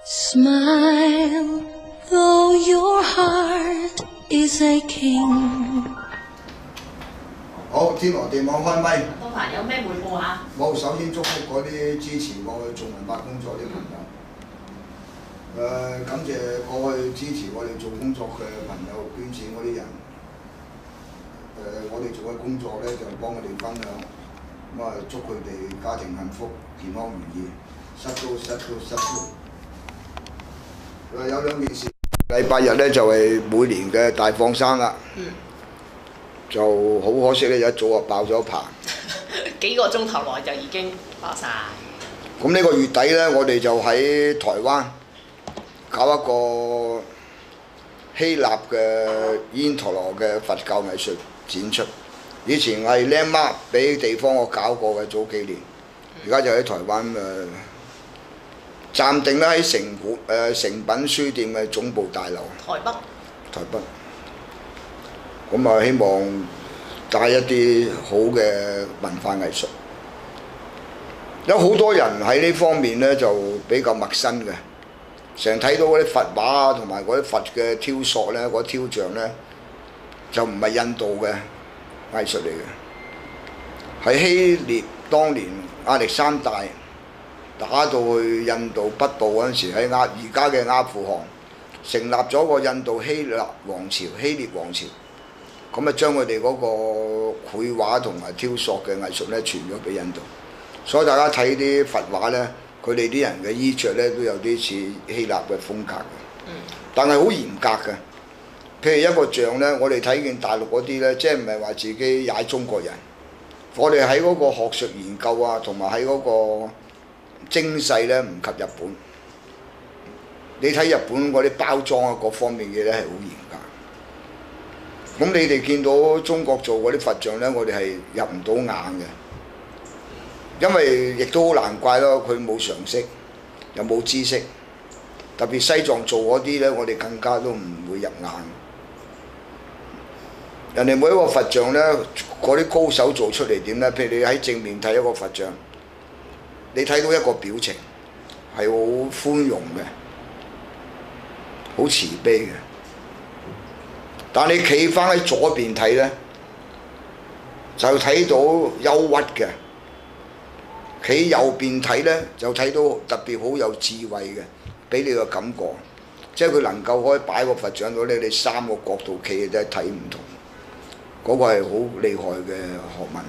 Smile, though your heart is aching。 好，天羅地網開咪。 東凡有咩匯報嚇？ 冇，首先祝福嗰啲支持我去做文化工作啲朋友。感謝過去支持我哋做工作嘅朋友捐錢嗰啲人。我哋做嘅工作咧就幫佢哋分享，咁啊祝佢哋家庭幸福、健康如意，失都。有兩件事，禮拜日咧就係每年嘅大放生啦。就好可惜咧，一早就爆咗棚。 幾個鐘頭內就已經爆晒。 咁呢個月底咧，我哋就喺台灣搞一個希臘嘅煙陀羅嘅佛教藝術展出。以前係靚媽俾地方我搞過嘅早幾年，而家就喺台灣暫定咧喺誠品書店嘅總部大樓。台北。咁啊，希望帶一啲好嘅文化藝術。有好多人喺呢方面咧就比較陌生嘅，成日睇到嗰啲佛畫啊，同埋嗰啲佛嘅雕塑咧，嗰啲雕像咧，就唔係印度嘅藝術嚟嘅，係希臘當年亞歷山大打到去印度北部嗰陣時，喺而家嘅阿富汗成立咗個印度希臘王朝，希臘王朝。咁啊，將佢哋嗰個繪畫同埋雕塑嘅藝術咧傳咗俾印度，所以大家睇啲佛畫咧，佢哋啲人嘅衣着咧都有啲似希臘嘅風格嘅，但係好嚴格嘅。譬如一個像咧，我哋睇見大陸嗰啲咧，即係唔係話自己踩中國人，我哋喺嗰個學術研究啊，同埋喺嗰個精細咧唔及日本。你睇日本嗰啲包裝啊，各方面嘅咧係好嚴格。咁你哋見到中國做嗰啲佛像咧，我哋係入唔到眼嘅，因為亦都好難怪咯，佢冇常識，又冇知識，特別西藏做嗰啲咧，我哋更加都唔會入眼。人哋每一個佛像咧，嗰啲高手做出嚟點咧？譬如你喺正面睇一個佛像，你睇到一個表情係好寬容嘅，好慈悲嘅。但你企翻喺左邊睇咧，就睇到憂鬱嘅；企右邊睇咧，就睇到特別好有智慧嘅，俾你個感覺。即係佢能夠可以擺個佛像度咧，你三個角度企嘅都係睇唔同。嗰個係好厲害嘅學問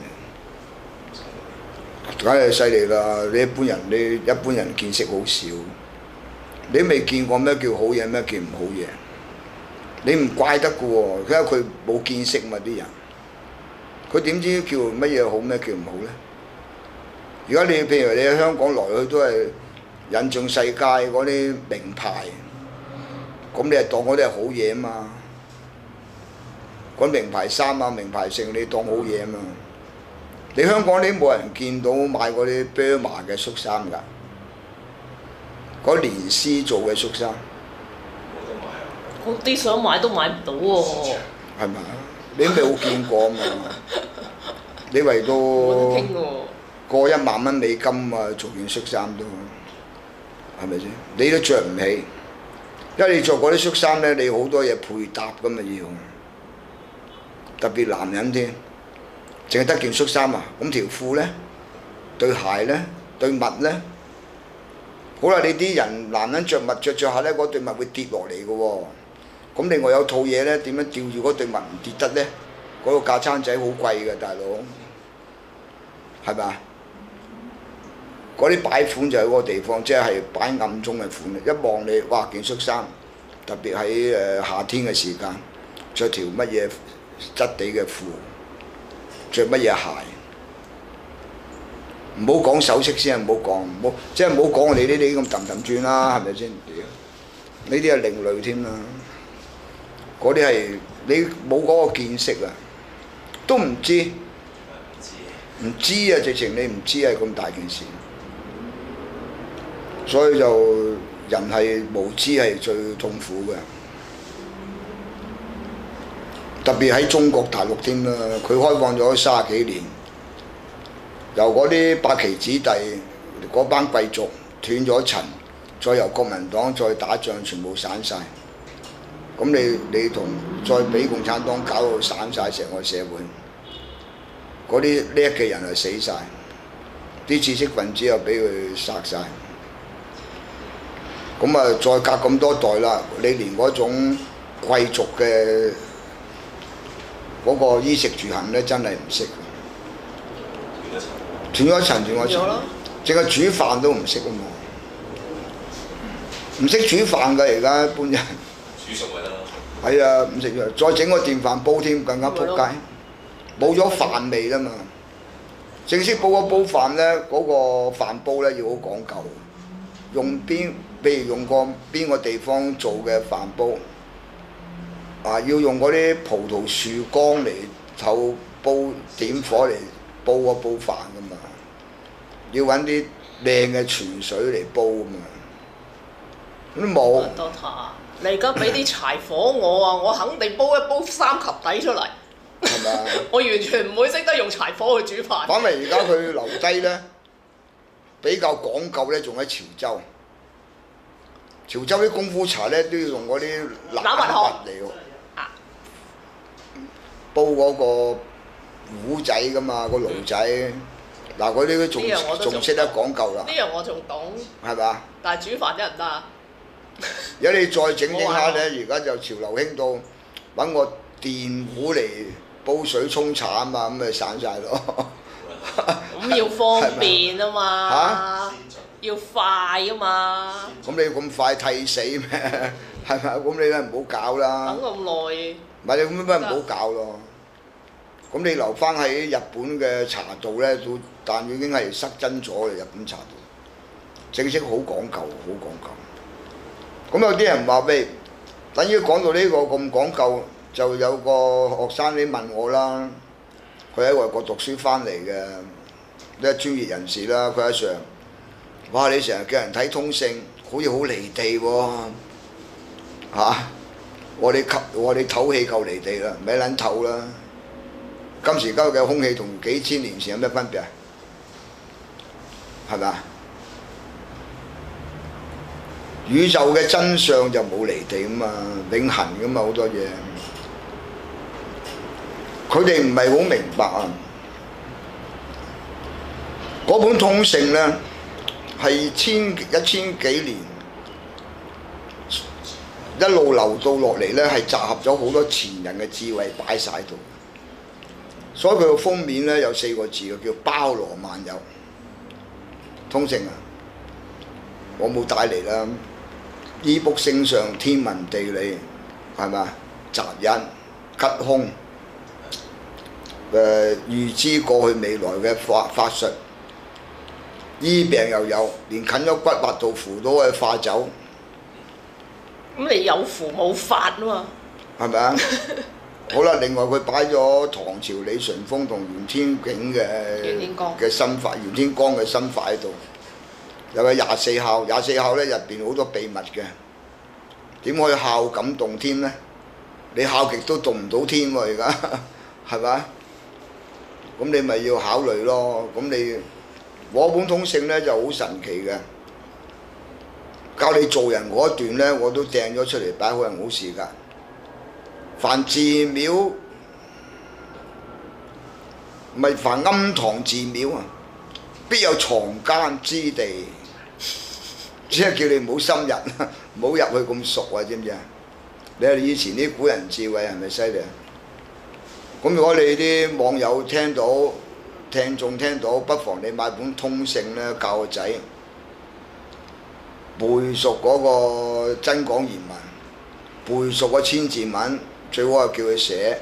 嚟，梗係犀利啦！你一般人見識好少，你未見過咩叫好嘢，咩叫唔好嘢。你唔怪得嘅喎，因為佢冇見識嘛啲人，佢點知叫乜嘢好咩叫唔好呢？而家你譬如你喺香港來去都係引進世界嗰啲名牌，咁你係當嗰啲係好嘢啊嘛？嗰名牌衫啊、名牌剩你當好嘢啊嘛？你香港你冇人見到買嗰啲 Burma 嘅恤衫㗎，嗰連絲做嘅恤衫。 我啲想買都買唔到喎。 係咪？你都冇見過啊嘛？你為到過10000美金啊，做件恤衫都係咪先？你都着唔起，因為你着嗰啲恤衫咧，你好多嘢配搭㗎嘛要，特別男人添，淨係得件恤衫啊，咁條褲咧、對鞋咧、對襪咧，好啦，你啲人男人着襪着下咧，嗰對襪會跌落嚟嘅喎。咁另外有套嘢咧，點樣吊住嗰對襪唔跌得咧？嗰個架撐仔好貴嘅，大佬，係咪啊？嗰啲擺款就喺嗰個地方，即係擺暗中嘅款。一望你，哇！件恤衫，特別喺夏天嘅時間，着條乜嘢質地嘅褲，着乜嘢鞋，唔好講首飾先，唔好講，即係唔好講我哋呢啲咁揼揼轉啦，係咪先？呢啲係另類添啦。嗰啲係你冇嗰個見識啊，都唔知啊！直情你唔知係咁大件事，所以就人係無知係最痛苦嘅，特別喺中國大陸添啦，佢開放咗30幾年，由嗰啲八旗子弟嗰班貴族斷咗層， 再由國民黨再打仗，全部散晒。咁你同再俾共產黨搞到散晒成個社會，嗰啲叻嘅人係死晒，啲知識分子又俾佢殺晒。咁啊，再隔咁多代啦，你連嗰種貴族嘅嗰個衣食住行咧，真係唔識。斷咗一層，淨係煮飯都唔識啊嘛！唔識煮飯㗎，而家一般人。煮熟咪得咯。係啊，唔食藥，再整個電飯煲添，更加仆街，冇咗飯味啦嘛。正式煲飯咧，嗰個飯煲咧要好講究，譬如用個邊個地方做嘅飯煲，要用嗰啲葡萄樹幹嚟透煲點火嚟煲飯噶嘛，要揾啲靚嘅泉水嚟煲噶嘛。都冇。 你而家俾啲柴火我啊，我肯定煲一煲3級底出嚟。係咪啊？我完全唔會識得用柴火去煮飯。 反為而家佢留低咧，比較講究咧，仲喺潮州。潮州啲功夫茶咧都要用嗰啲欖核嚟煲嗰個壺仔噶嘛，個爐仔。嗱，嗰啲仲識得講究啦。 呢樣我仲懂。係嘛？ 但係煮飯得唔得啊？ 如果你再整下咧，而家就潮流興到揾個電壺嚟煲水沖茶啊嘛，咁咪散晒咯。 咁要方便啊嘛，要快啊嘛。 咁你咁快替死咩？係咪？咁你咧唔好搞啦。 等咁耐。 唔係你咁樣唔好搞咯。咁你留翻喺日本嘅茶道咧，但已經係失真咗嘅日本茶道，正式好講究，好講究。咁有啲人話喂，等於講到呢個咁講究，就有個學生你問我啦，佢喺外國讀書翻嚟嘅，呢係專業人士啦，佢喺上，哇！你成日叫人睇通勝，好似好離地喎，我哋唞氣夠離地啦，咪撚唞啦！今時今日嘅空氣同幾千年前有咩分別啊？係咪啊？宇宙嘅真相就冇離地㗎嘛，永恆㗎嘛，好多嘢。佢哋唔係好明白啊！嗰本通勝呢，係一千幾年一路流到落嚟呢，係集合咗好多前人嘅智慧擺晒喺度。所以佢個封面呢，有4個字嘅，叫包羅萬有。通勝啊，我冇帶嚟啦。醫卜星相、天文地理，係咪？擇日吉凶，預知過去未來嘅法術，醫病又有，連近咗骨挖到符都可以化走。 咁你有符冇法啊嘛？ 係咪啊？好啦，另外佢擺咗唐朝李淳風同袁天璟嘅心法，袁天罡嘅心法喺度。有個24孝，24孝咧入邊好多秘密嘅，點可以孝感動天呢？你孝極都動唔到天喎，而家係咪？咁你咪要考慮咯。咁你我本通勝咧就好神奇嘅，教你做人嗰一段咧，我都掟咗出嚟擺好人好事㗎。凡寺廟唔係凡庵堂寺廟啊，必有藏奸之地。即係叫你唔好深入，唔好入去咁熟啊！知唔知啊？你睇以前啲古人智慧係咪犀利啊？咁如果你啲網友聽到、聽眾聽到，不妨你買本通勝咧，教個仔背熟嗰個真講言文，背熟個千字文，最好係叫佢寫。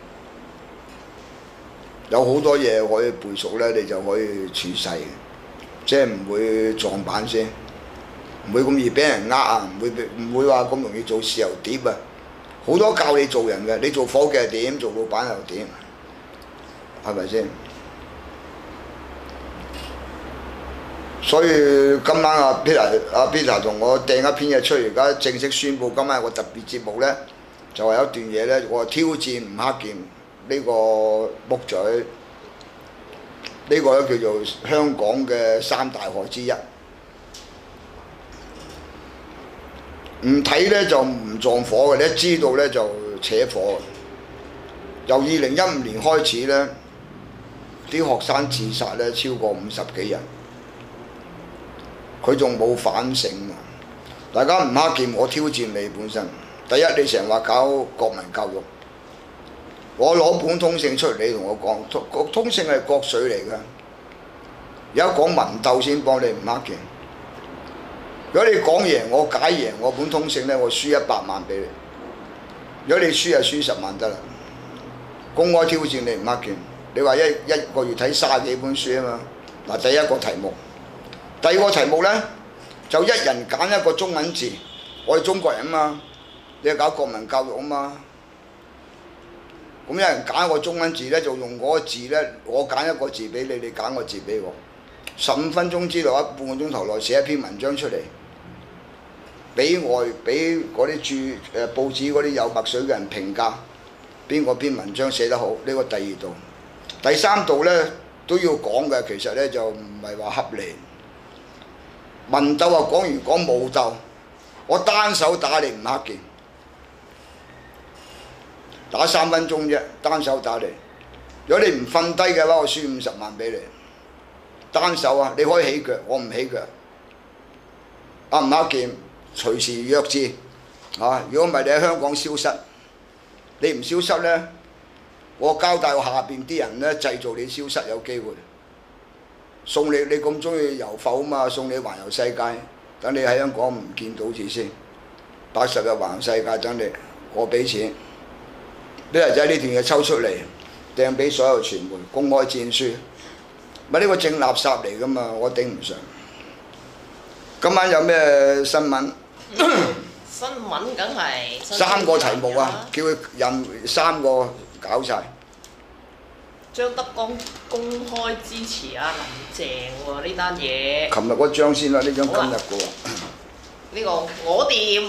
有好多嘢可以背熟咧，你就可以處世，即係唔會撞板先。唔會咁易俾人呃啊！唔會話咁容易做豉油碟啊！好多教你做人嘅，你做伙計係點，做老闆又點，係咪先？所以今晚阿 Peter 同我掟一篇嘢出嚟，而家正式宣佈今晚有個特別節目呢，就係有一段嘢呢，我挑戰吳克儉呢個木嘴，呢個咧叫做香港嘅3大害之一。 唔睇咧就唔撞火嘅，你一知道咧就扯火。由2015年開始咧，啲學生自殺咧超過50幾人，佢仲冇反省啊！大家吳克儉，我挑戰你本身。第一，你成日話搞國民教育，我攞本通勝出嚟，你同我講，通勝係國粹嚟㗎。而家講文鬥先幫你吳克儉。如果你講贏我解贏我本通勝咧，我輸100萬俾你。如果你輸就輸10萬得啦。公開挑戰你吳克儉，你話一個月睇30幾本書啊嘛。嗱，第一個題目，第二個題目咧就一人揀一個中文字，我哋中國人啊嘛，你係搞國民教育啊嘛。咁一人揀一個中文字咧，就用嗰個字咧，我揀一個字俾你，你揀個字俾我。15分鐘之內，半個鐘頭內寫一篇文章出嚟，俾嗰啲報紙嗰啲有墨水嘅人評價，邊個篇文章寫得好？呢個第二度，第三度咧都要講嘅，其實咧就唔係話恰你。文鬥啊，講武鬥，我單手打你吳克儉，打3分鐘啫，單手打你。如果你唔瞓低嘅話，我輸50萬俾你。單手啊，你可以起腳，我唔起腳。阿吳克儉隨時約戰啊！如果唔係你喺香港消失，你唔消失咧，我交代我下邊啲人咧製造你消失有機會。送你咁中意遊埠啊嘛，送你環遊世界，等你喺香港唔見到字先。80日環遊世界等你，我俾錢。呢日仔呢段嘢抽出嚟，掟俾所有傳媒，公開戰書。咪呢個正垃圾嚟㗎嘛，我頂唔順。今晚有咩新聞？ 新聞梗係 3個題目啊，叫佢任3個搞晒。 張德江公開支持阿林鄭喎，呢單嘢。 琴日嗰張先啦，呢張今日嘅喎。 呢個我掂。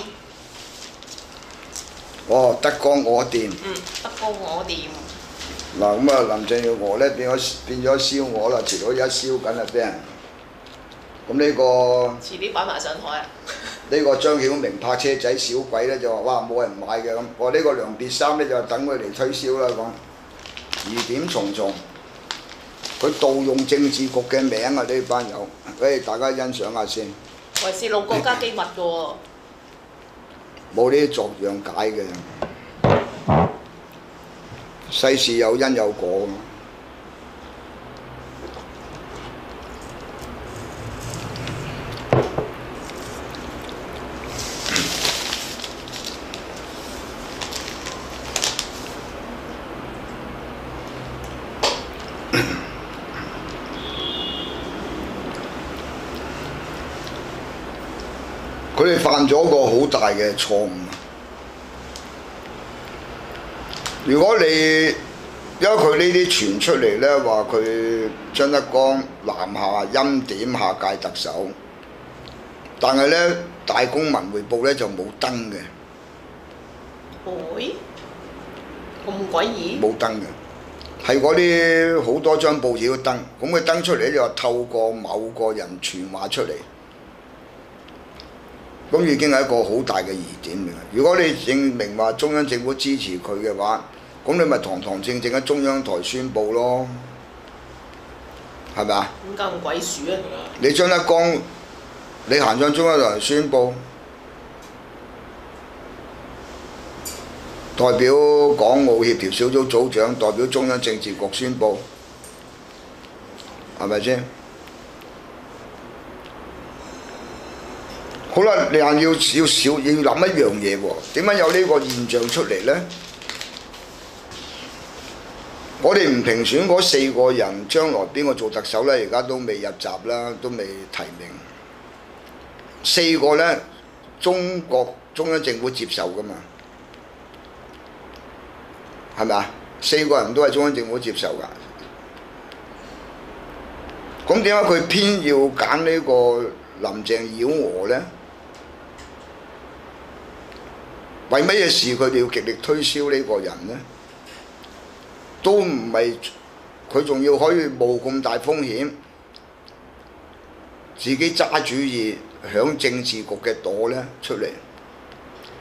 哦，德江我掂。 德江我掂。 嗱咁啊，林鄭月娥咧變咗燒鵝啦，遲早一燒緊啦俾人。咁呢個遲啲擺埋上台啊！ 呢個張曉明拍車仔小鬼咧就話：哇冇人買嘅咁。我呢個梁別三咧就等佢嚟推銷啦講。疑點重重，佢盜用政治局嘅名啊！呢班友，大家欣賞下先。 為泄露國家機密嘅喎。 冇呢啲作樣解嘅。世事有因有果。佢哋犯咗個好大嘅錯誤。如果你因為佢呢啲傳出嚟咧，話佢張德江南下欽點下屆特首，但係咧《大公文匯報》咧就冇登嘅。 會？咁詭異？ 冇登嘅，係嗰啲好多張報紙都登，咁佢登出嚟就話透過某個人傳話出嚟。咁已經係一個好大嘅疑點嚟。如果你證明話中央政府支持佢嘅話，咁你咪堂堂正正喺中央台宣佈咯，係咪啊？ 點解咁鬼鼠啊？ 你張德江，你行上中央台宣佈，代表港澳協調小組組長，代表中央政治局宣佈，係咪先？好啦，你硬要諗一樣嘢喎，點解有呢個現象出嚟呢？我哋唔評選嗰4個人，將來邊個做特首呢？而家都未入閘啦，都未提名。4個呢，中央政府接受㗎嘛，係咪啊？4個人都係中央政府接受㗎。咁點解佢偏要揀呢個林鄭妖娥呢？為乜嘢事佢哋要極力推銷呢個人呢？都唔係佢仲要可以冒咁大風險，自己揸主意響政治局嘅朵呢出嚟，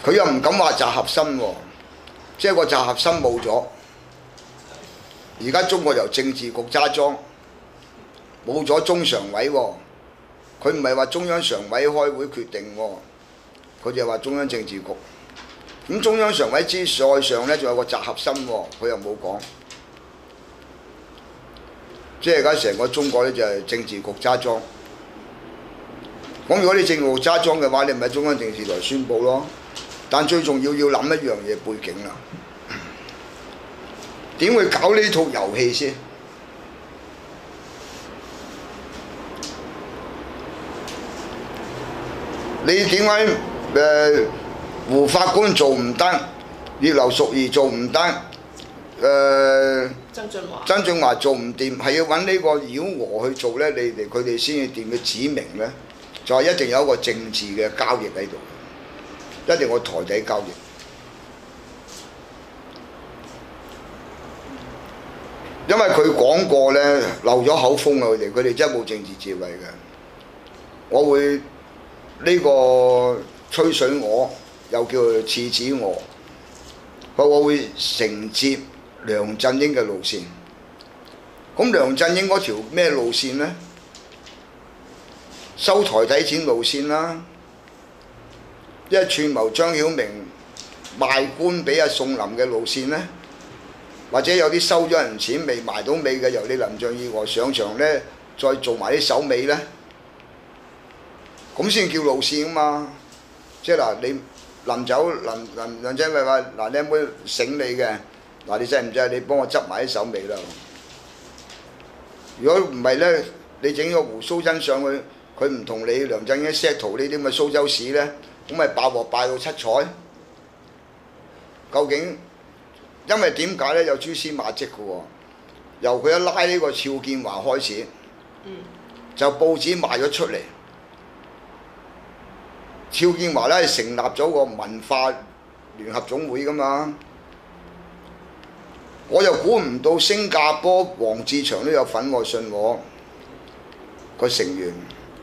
佢又唔敢話習合心喎，即係個習合心冇咗。而家中國由政治局揸莊，冇咗中常委喎，佢唔係話中央常委開會決定喎，佢就話中央政治局。咁中央常委之在上呢，仲有個習合心喎，佢又冇講。即係而家成個中國呢，就係政治局揸莊。咁如果你政治局揸莊嘅話，你咪喺中央電視台宣佈咯。但最重要諗一樣嘢背景啦，點會搞呢套遊戲先？你點解胡法官做唔得，葉劉淑儀做唔得，曾俊華做唔掂，係要揾呢個妖娥去做呢？你哋佢哋先至掂嘅指明呢，就係一定有一個政治嘅交易喺度。一定我台底交易，因為佢講過呢，漏咗口風啊！佢哋真係冇政治智慧嘅。我會呢個吹水鵝，又叫做廁紙鵝，我會承接梁振英嘅路線。咁梁振英嗰條咩路線呢？收台底錢路線啦。一串謀張曉明賣官俾阿宋林嘅路線呢，或者有啲收咗人錢未埋到尾嘅，由你林鄭月娥上場呢，再做埋啲手尾呢，咁先叫路線啊嘛！即係嗱，你臨走梁振英話嗱，你有冇醒你嘅？嗱，你制唔制？你幫我執埋啲手尾啦！如果唔係呢，你整個胡鬚珍上去，佢唔同你梁振英 set 圖呢啲咁嘅蘇州市呢。咁咪爆鑊爆到七彩？究竟因為點解呢？有蛛絲馬跡嘅喎，由佢一拉呢個肖建華開始，就報紙賣咗出嚟。肖建華呢係成立咗個文化聯合總會㗎嘛，我又估唔到新加坡黃志祥都有份喎，信我個成員。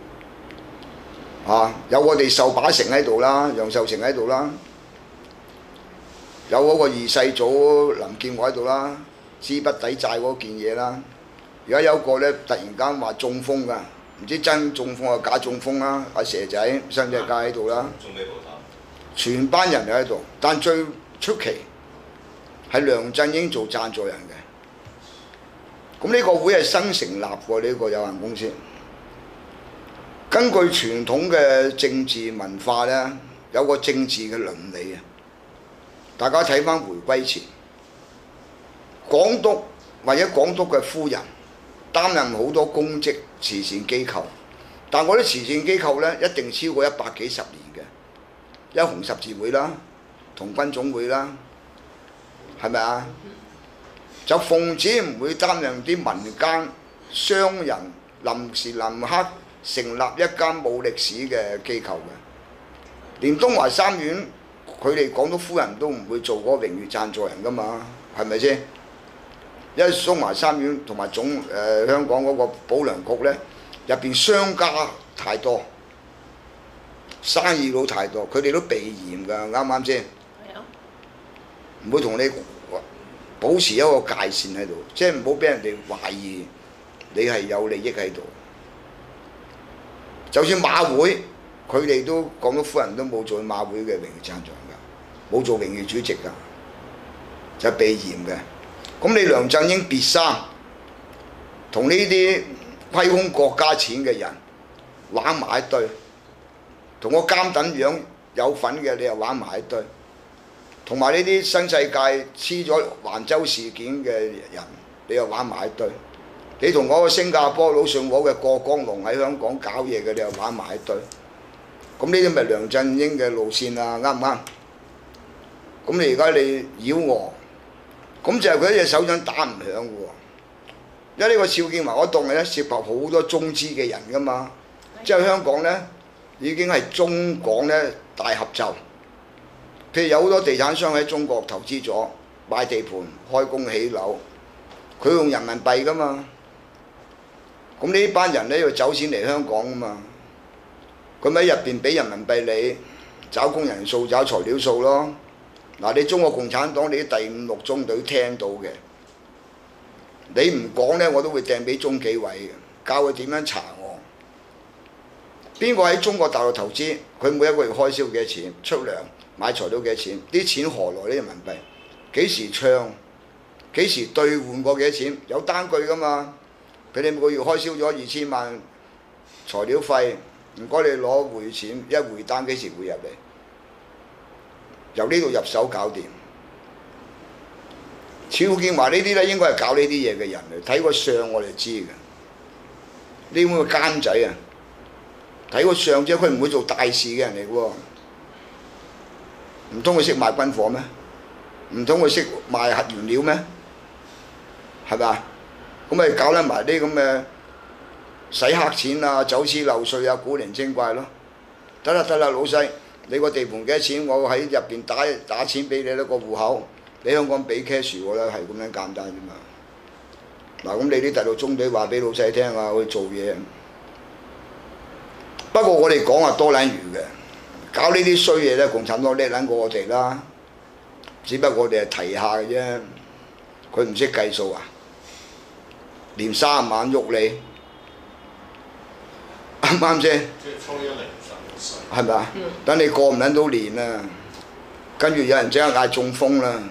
有我哋壽把成喺度啦，楊受成喺度啦，有嗰個二世祖林建華喺度啦，資不抵債嗰件嘢啦。而家有個呢，突然間話中風㗎，唔知真中風啊假中風啦。阿蛇仔新隻街喺度啦，全班人喺度。但最出奇係梁振英做贊助人嘅。咁呢個會係新成立喎，呢個有限公司。根據傳統嘅政治文化呢，有個政治嘅倫理啊！大家睇翻回歸前，港督或者港督嘅夫人擔任好多公職慈善機構，但嗰啲慈善機構呢，一定超過100幾十年嘅，有紅十字會啦、童軍總會啦，係咪啊？就奉旨唔會擔任啲民間商人臨時臨刻成立一間冇歷史嘅機構嘅，連東華三院佢哋港督夫人都唔會做嗰個榮譽贊助人㗎嘛，係咪先？因為東華三院同埋香港嗰個保良局呢，入邊商家太多，生意佬太多，佢哋都避嫌㗎，啱唔啱先？係啊，唔會同你保持一個界線喺度，即係唔好俾人哋懷疑你係有利益喺度。就算馬會，佢哋都港督夫人都冇做馬會嘅榮譽贊助人㗎，冇做榮譽主席㗎，就係避嫌嘅。咁你梁振英別生，同呢啲虧空國家錢嘅人玩埋一堆，同個監躉樣有份嘅你又玩埋一堆，同埋呢啲新世界黐咗環州事件嘅人你又玩埋一堆。你同嗰個新加坡佬信和嘅過江龍喺香港搞嘢嘅，你又玩埋一堆。咁呢啲咪梁振英嘅路線啊？啱唔啱？咁你而家你妖我，咁就係佢一隻手掌打唔響嘅喎。因為呢個邵建華嗰檔嘢咧，涉及好多中資嘅人㗎嘛，即係香港呢已經係中港呢大合奏。譬如有好多地產商喺中國投資咗買地盤、開工起樓，佢用人民幣㗎嘛。咁呢班人呢要走錢嚟香港㗎嘛，佢咪喺入邊俾人民幣你， 找工人數、找材料數咯。嗱，你中國共產黨你啲第五六中隊聽到嘅，你唔講呢，我都會掟俾中紀委嘅，教佢點樣查我。邊個喺中國大陸投資，佢每一個月開銷幾多錢，出糧買材料幾多錢，啲錢何來呢？人民幣幾時唱，幾時兌換過幾多錢，有單據㗎嘛？佢哋每個月開銷咗2000萬材料費，唔該你攞匯錢，一匯單幾時匯入嚟？由呢度入手搞掂。肖建華呢啲咧應該係搞呢啲嘢嘅人嚟，睇個相我哋知嘅。呢咁嘅奸仔啊，睇個相啫，佢唔會做大事嘅人嚟嘅喎。唔通佢識賣軍火咩？唔通佢識賣核原料咩？係咪？咁咪搞得埋啲咁嘅洗黑錢啊、走私漏稅啊、古靈精怪咯。得啦，老細，你個地盤幾多錢？我喺入邊打錢俾你一個戶口，你香港俾 cash 我啦，係咁樣簡單啫嘛。嗱，咁你啲第六中隊話俾老細聽啊，去做嘢。不過我哋講話多撚餘嘅，搞呢啲衰嘢咧，共產黨叻撚過我哋啦。只不過我哋係提下嘅啫，佢唔識計數啊！連30萬喐你，啱唔啱先？即係初一零實稅，係咪啊？等你過唔撚到年啊，跟住有人即刻嗌中風啦，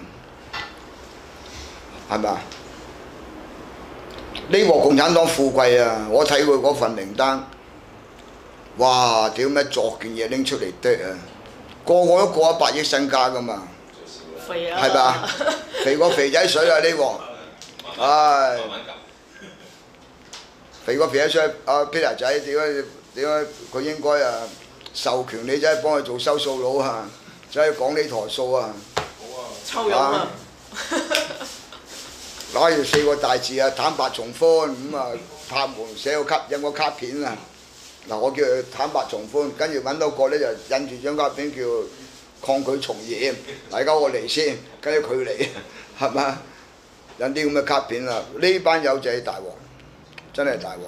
係咪啊？呢鑊共產黨富貴啊！我睇佢嗰份名單，哇！屌咩作件嘢拎出嚟剁啊！個個都過100億身家噶嘛，係咪啊？肥過肥仔水啊！呢鑊，唉。肥個肥仔水，阿 Peter 仔點解佢應該啊授權你真係幫佢做收數佬啊，真係講呢台數啊！好啊，抽佣啊！攞住4個大字啊，坦白從寬咁啊，拍門寫個卡印個卡片啊！嗱，我叫佢坦白從寬，跟住揾到個咧就印住張卡片叫抗拒從嚴，大家我嚟先，跟住佢嚟，係嘛？印啲咁嘅卡片啊！呢班友仔大鑊。真係大鑊！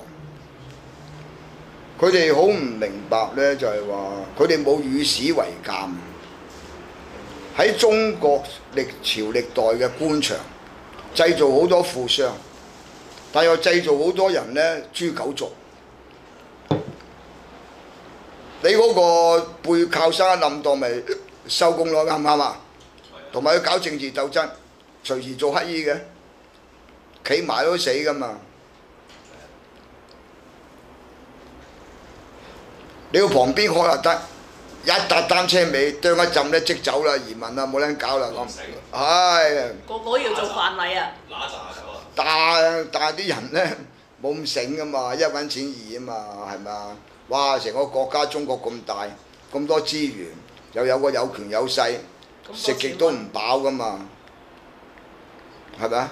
佢哋好唔明白呢，就係話佢哋冇與史為鑑。喺中國歷朝歷代嘅官場，製造好多富商，但又製造好多人呢豬狗族。你嗰個背靠山冧檔咪收工咯，啱唔啱啊？同埋佢搞政治鬥爭，隨時做乞衣嘅，企埋都死㗎嘛！你要旁邊開又得，一笪單車尾啄一浸咧即走啦，移民啊冇撚搞啦咁。唉， 個個要做飯禮啊！揦炸走啊！ 但係啲人咧冇咁醒噶嘛，一揾錢易啊嘛，係咪啊？哇！成個國家中國咁大，咁多資源，又有個有權有勢，食極都唔飽噶嘛，係咪啊？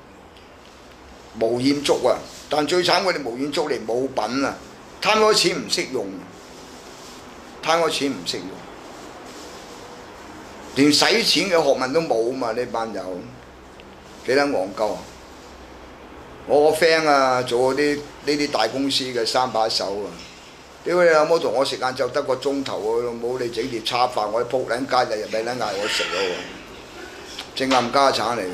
無厭足啊！但最慘佢哋無厭足嚟冇品啊，貪嗰錢唔識用。貪嗰錢唔識用，連使錢嘅學問都冇嘛！呢班友幾撚戇鳩啊！我個 friend 啊，做嗰啲呢啲大公司嘅3把手啊！屌你老母同我時間就得個鐘頭喎，老母你整碟叉飯，我仆撚街日日俾撚嗌我食咯喎！正冚家產嚟嘅，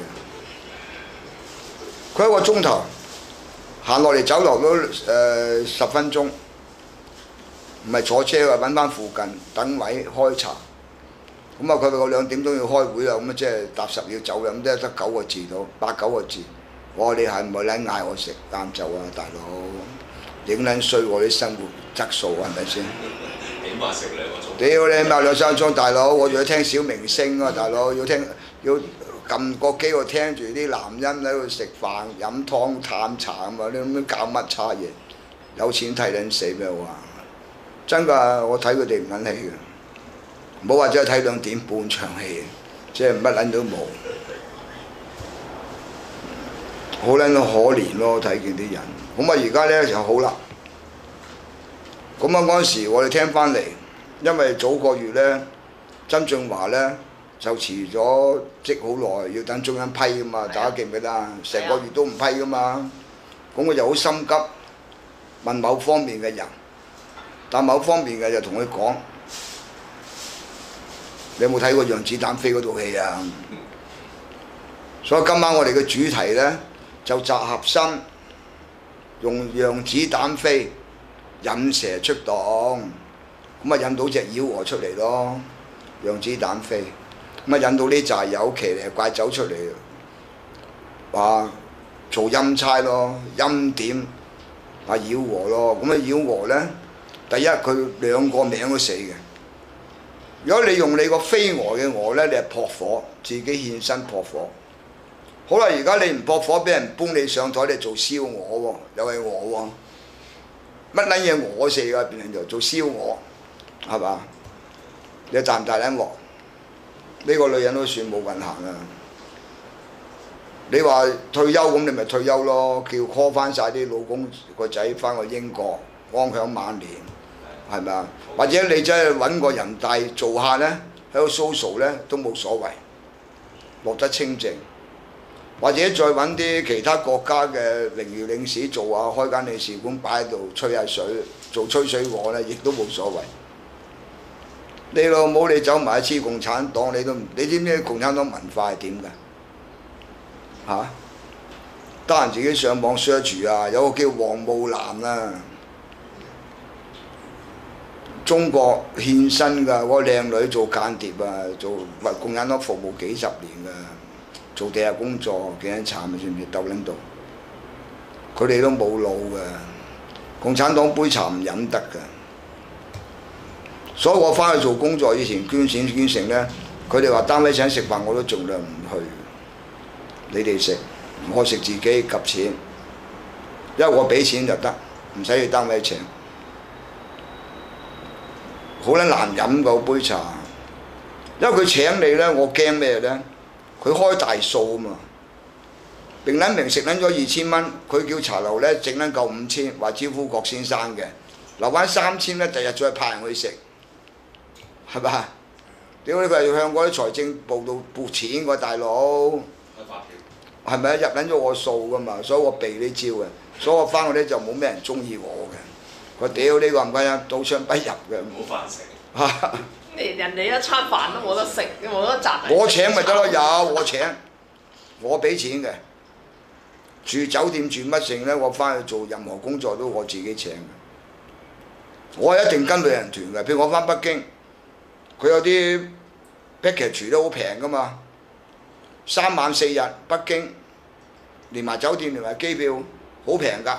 佢一個鐘頭行落嚟酒樓都10分鐘。唔係坐車啊，揾翻附近等位開茶。咁啊，佢話我2點鐘要開會啦，咁啊即係搭10要走啦，咁即係得9個字到，8、9個字。我話你係唔係撚嗌我食晏晝啊，大佬？影撚衰我啲生活質素係咪先？起碼食2個鐘。屌你起碼2、3鐘，大佬！我仲要聽小明星啊，大佬！要撳個機度聽住啲男人喺度食飯、飲湯、嘆茶啊嘛！你咁樣搞乜叉嘢？有錢睇撚死咩話？真㗎，我睇佢哋唔撚氣嘅，唔好話真係睇2點半場戲，即係乜撚都冇，好撚可憐咯！睇見啲人，咁啊而家呢就好啦，咁啊嗰陣時我哋聽翻嚟，因為早個月呢，曾俊華呢就辭咗職好耐，要等中央批㗎嘛，大家記唔記得啊？成個月都唔批㗎嘛，咁佢就好心急，問某方面嘅人。但某方面嘅就同佢講， 你有冇睇過《讓子彈飛》嗰套戲啊？所以今晚我哋嘅主題呢，就集合心，用讓子彈飛引蛇出洞，咁啊引到隻妖鵝出嚟咯，讓子彈飛，咁啊引到呢紮有奇嚟怪走出嚟，話做陰差咯，陰點啊妖鵝咯，咁啊妖鵝呢，第一佢兩個名都死嘅。如果你用你個飛蛾嘅蛾呢，你係撲火，自己獻身撲火。好啦，而家你唔撲火，俾人搬你上台，你做燒鵝喎，又係鵝喎，乜撚嘢鵝死㗎？變成就做燒鵝，係嘛？你大唔大撚鑊？呢個女人都算冇運行啊！你話退休咁，你咪退休咯，叫 call 翻晒啲老公個仔翻去英國安享晚年，係咪啊？或者你真係揾個人大做下呢，喺度 social 呢都冇所謂，獲得清靜。或者再揾啲其他國家嘅榮譽領事做下，開間領事館擺喺度吹下水，做吹水鵝呢，亦都冇所謂。你老母你走埋去黐共產黨，你知唔知共產黨文化係點㗎？嚇！得閒自己上網 search 啊，有個叫黃慕蘭啊，中國獻身㗎，嗰個靚女做間諜啊，做為共產黨服務幾十年㗎。做地下工作幾撚慘啊！知唔知鬥撚到？佢哋都冇腦㗎，共產黨杯茶唔飲得㗎。所以我翻去做工作以前捐錢捐成呢，佢哋話單位請食飯我都盡量唔去。你哋食，我食自己夾錢，因為我俾錢就得，唔使去單位請。好撚難飲嗰杯茶，因為佢請你呢，我驚咩呢？佢開大數啊嘛，明撚明食撚咗2000蚊，佢叫茶樓呢整撚夠5000，話招呼郭先生嘅，留翻3000呢，第日再派人去食，係咪？屌你佢係向嗰啲財政部度撥錢㗎大佬，係咪啊？入撚咗我數㗎嘛，所以我避呢招嘅，所以我翻去呢就冇咩人中意我嘅，我屌呢個唔該啊，刀槍不入嘅，冇飯食。 人哋一餐飯都冇得食，冇得賺。 我請咪得咯，有我請，我俾錢嘅。住酒店住乜剩呢？我翻去做任何工作都我自己請嘅。我係一定跟旅行團嘅，譬如我翻北京，佢有啲 package 都好平噶嘛，3晚4日北京，連埋酒店連埋機票，好平㗎。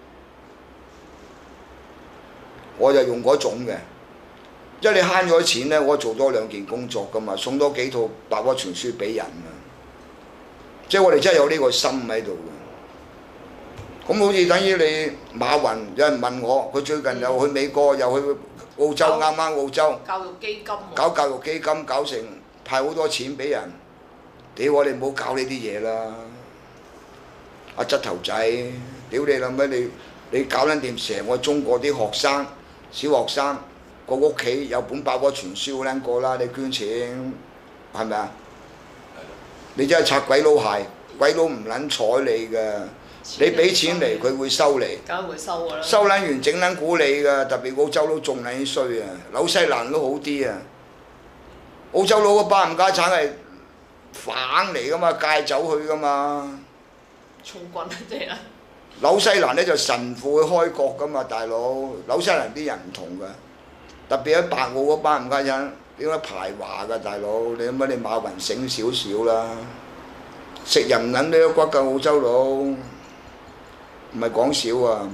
我就用嗰種嘅。因為你慳咗錢呢，我做多2件工作㗎嘛，送多幾套百科全書俾人啊！即係我哋真係有呢個心喺度嘅。咁好似等於你馬雲，有人問我，佢最近又去美國，又去澳洲，啱啱澳洲教育基金搞教育基金，搞成派好多錢俾人。屌我哋唔好搞呢啲嘢啦！阿側頭仔，屌你諗咩？你搞撚掂成個中國啲學生、小學生。個屋企有本百科全書好撚過啦，你捐錢係咪啊？你真係拆鬼佬鞋，鬼佬唔撚睬你㗎。你俾錢嚟佢會收你， 梗係會收㗎啦。 收撚完整撚蠱你㗎，特別澳洲佬仲撚衰啊，紐西蘭都好啲啊。澳洲佬個巴唔家產係反嚟㗎嘛，戒走佢㗎嘛。 充軍即係。 紐西蘭呢就神父去開國㗎嘛，大佬。紐西蘭啲人唔同㗎。特別喺白澳嗰班唔家人，點解排華㗎大佬？你乜你馬雲醒少少啦，食人撚呢骨㗎澳洲佬，唔係講少啊！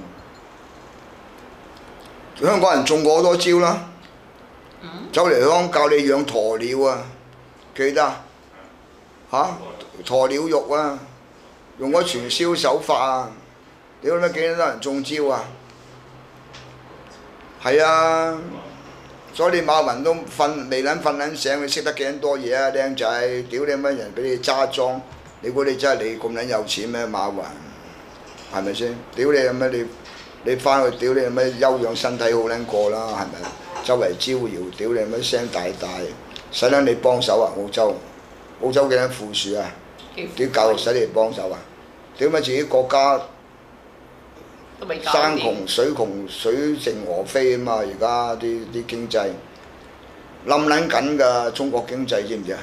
香港人中過好多招啦，走嚟香港教你養鴕鳥啊，記得嚇？鴕鳥肉啊，用嗰傳銷手法啊，屌你幾多人中招啊？係啊！所以你馬雲都未撚瞓撚醒，你識得幾多嘢啊，靚仔！屌你乜人俾你揸莊？你估你真係你咁撚有錢咩？馬雲係咪先？屌你乜你翻去屌你乜休養身體好撚過啦，係咪？周圍招搖，屌你乜聲大大，使撚你幫手啊？澳洲幾撚富庶啊？啲教育使你幫手啊？屌乜自己國家？山窮水盡鵝飛啊嘛！而家啲經濟冧撚緊㗎，中國經濟知唔知啊？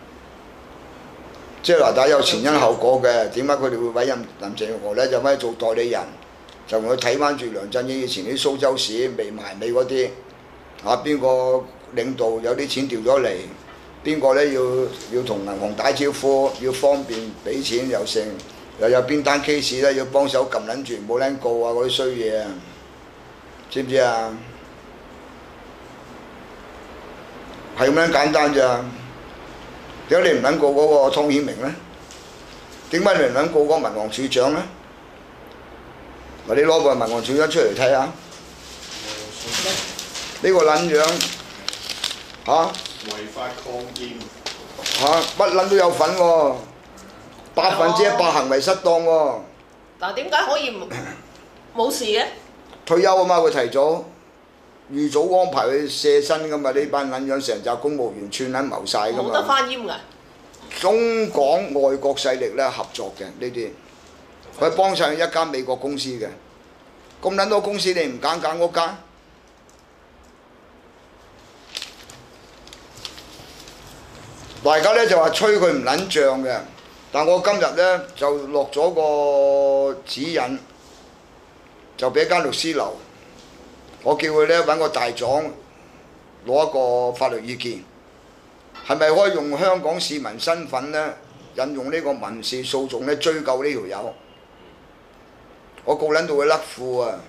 即係嗱，大家有前因後果嘅，點解佢哋會委任林鄭月娥咧？就咩做代理人，就佢睇翻住梁振英以前啲蘇州市未埋尾嗰啲，邊個領導有啲錢調咗嚟，邊個咧要同銀行打招呼，要方便俾錢又剩，又有邊單 case 咧要幫手撳撚住，冇撚告啊嗰啲衰嘢啊，知唔知啊？係咁樣簡單咋？點解你唔撚告嗰個湯顯明咧？點解你唔撚告嗰個民航處長咧？嗱，你攞個民航處長出嚟睇下，呢個撚樣違法抗檢乜撚都有份喎，100%行為失當喎。 但係點解可以冇事嘅？ 退休啊嘛，佢提早預早安排佢卸身噶嘛，呢班撚樣成紮公務員串撚謀晒噶嘛。 冇得翻閹㗎。中港外國勢力咧合作嘅呢啲，佢幫襯一間美國公司嘅，咁撚多公司你唔揀嗰間？大家咧就話吹佢唔撚脹嘅，但我今日咧就落咗個指引，就俾間律師樓，我叫佢咧揾個大狀攞一個法律意見，係咪可以用香港市民身份咧引用呢個民事訴訟咧追究呢條友？我告撚到佢甩褲啊！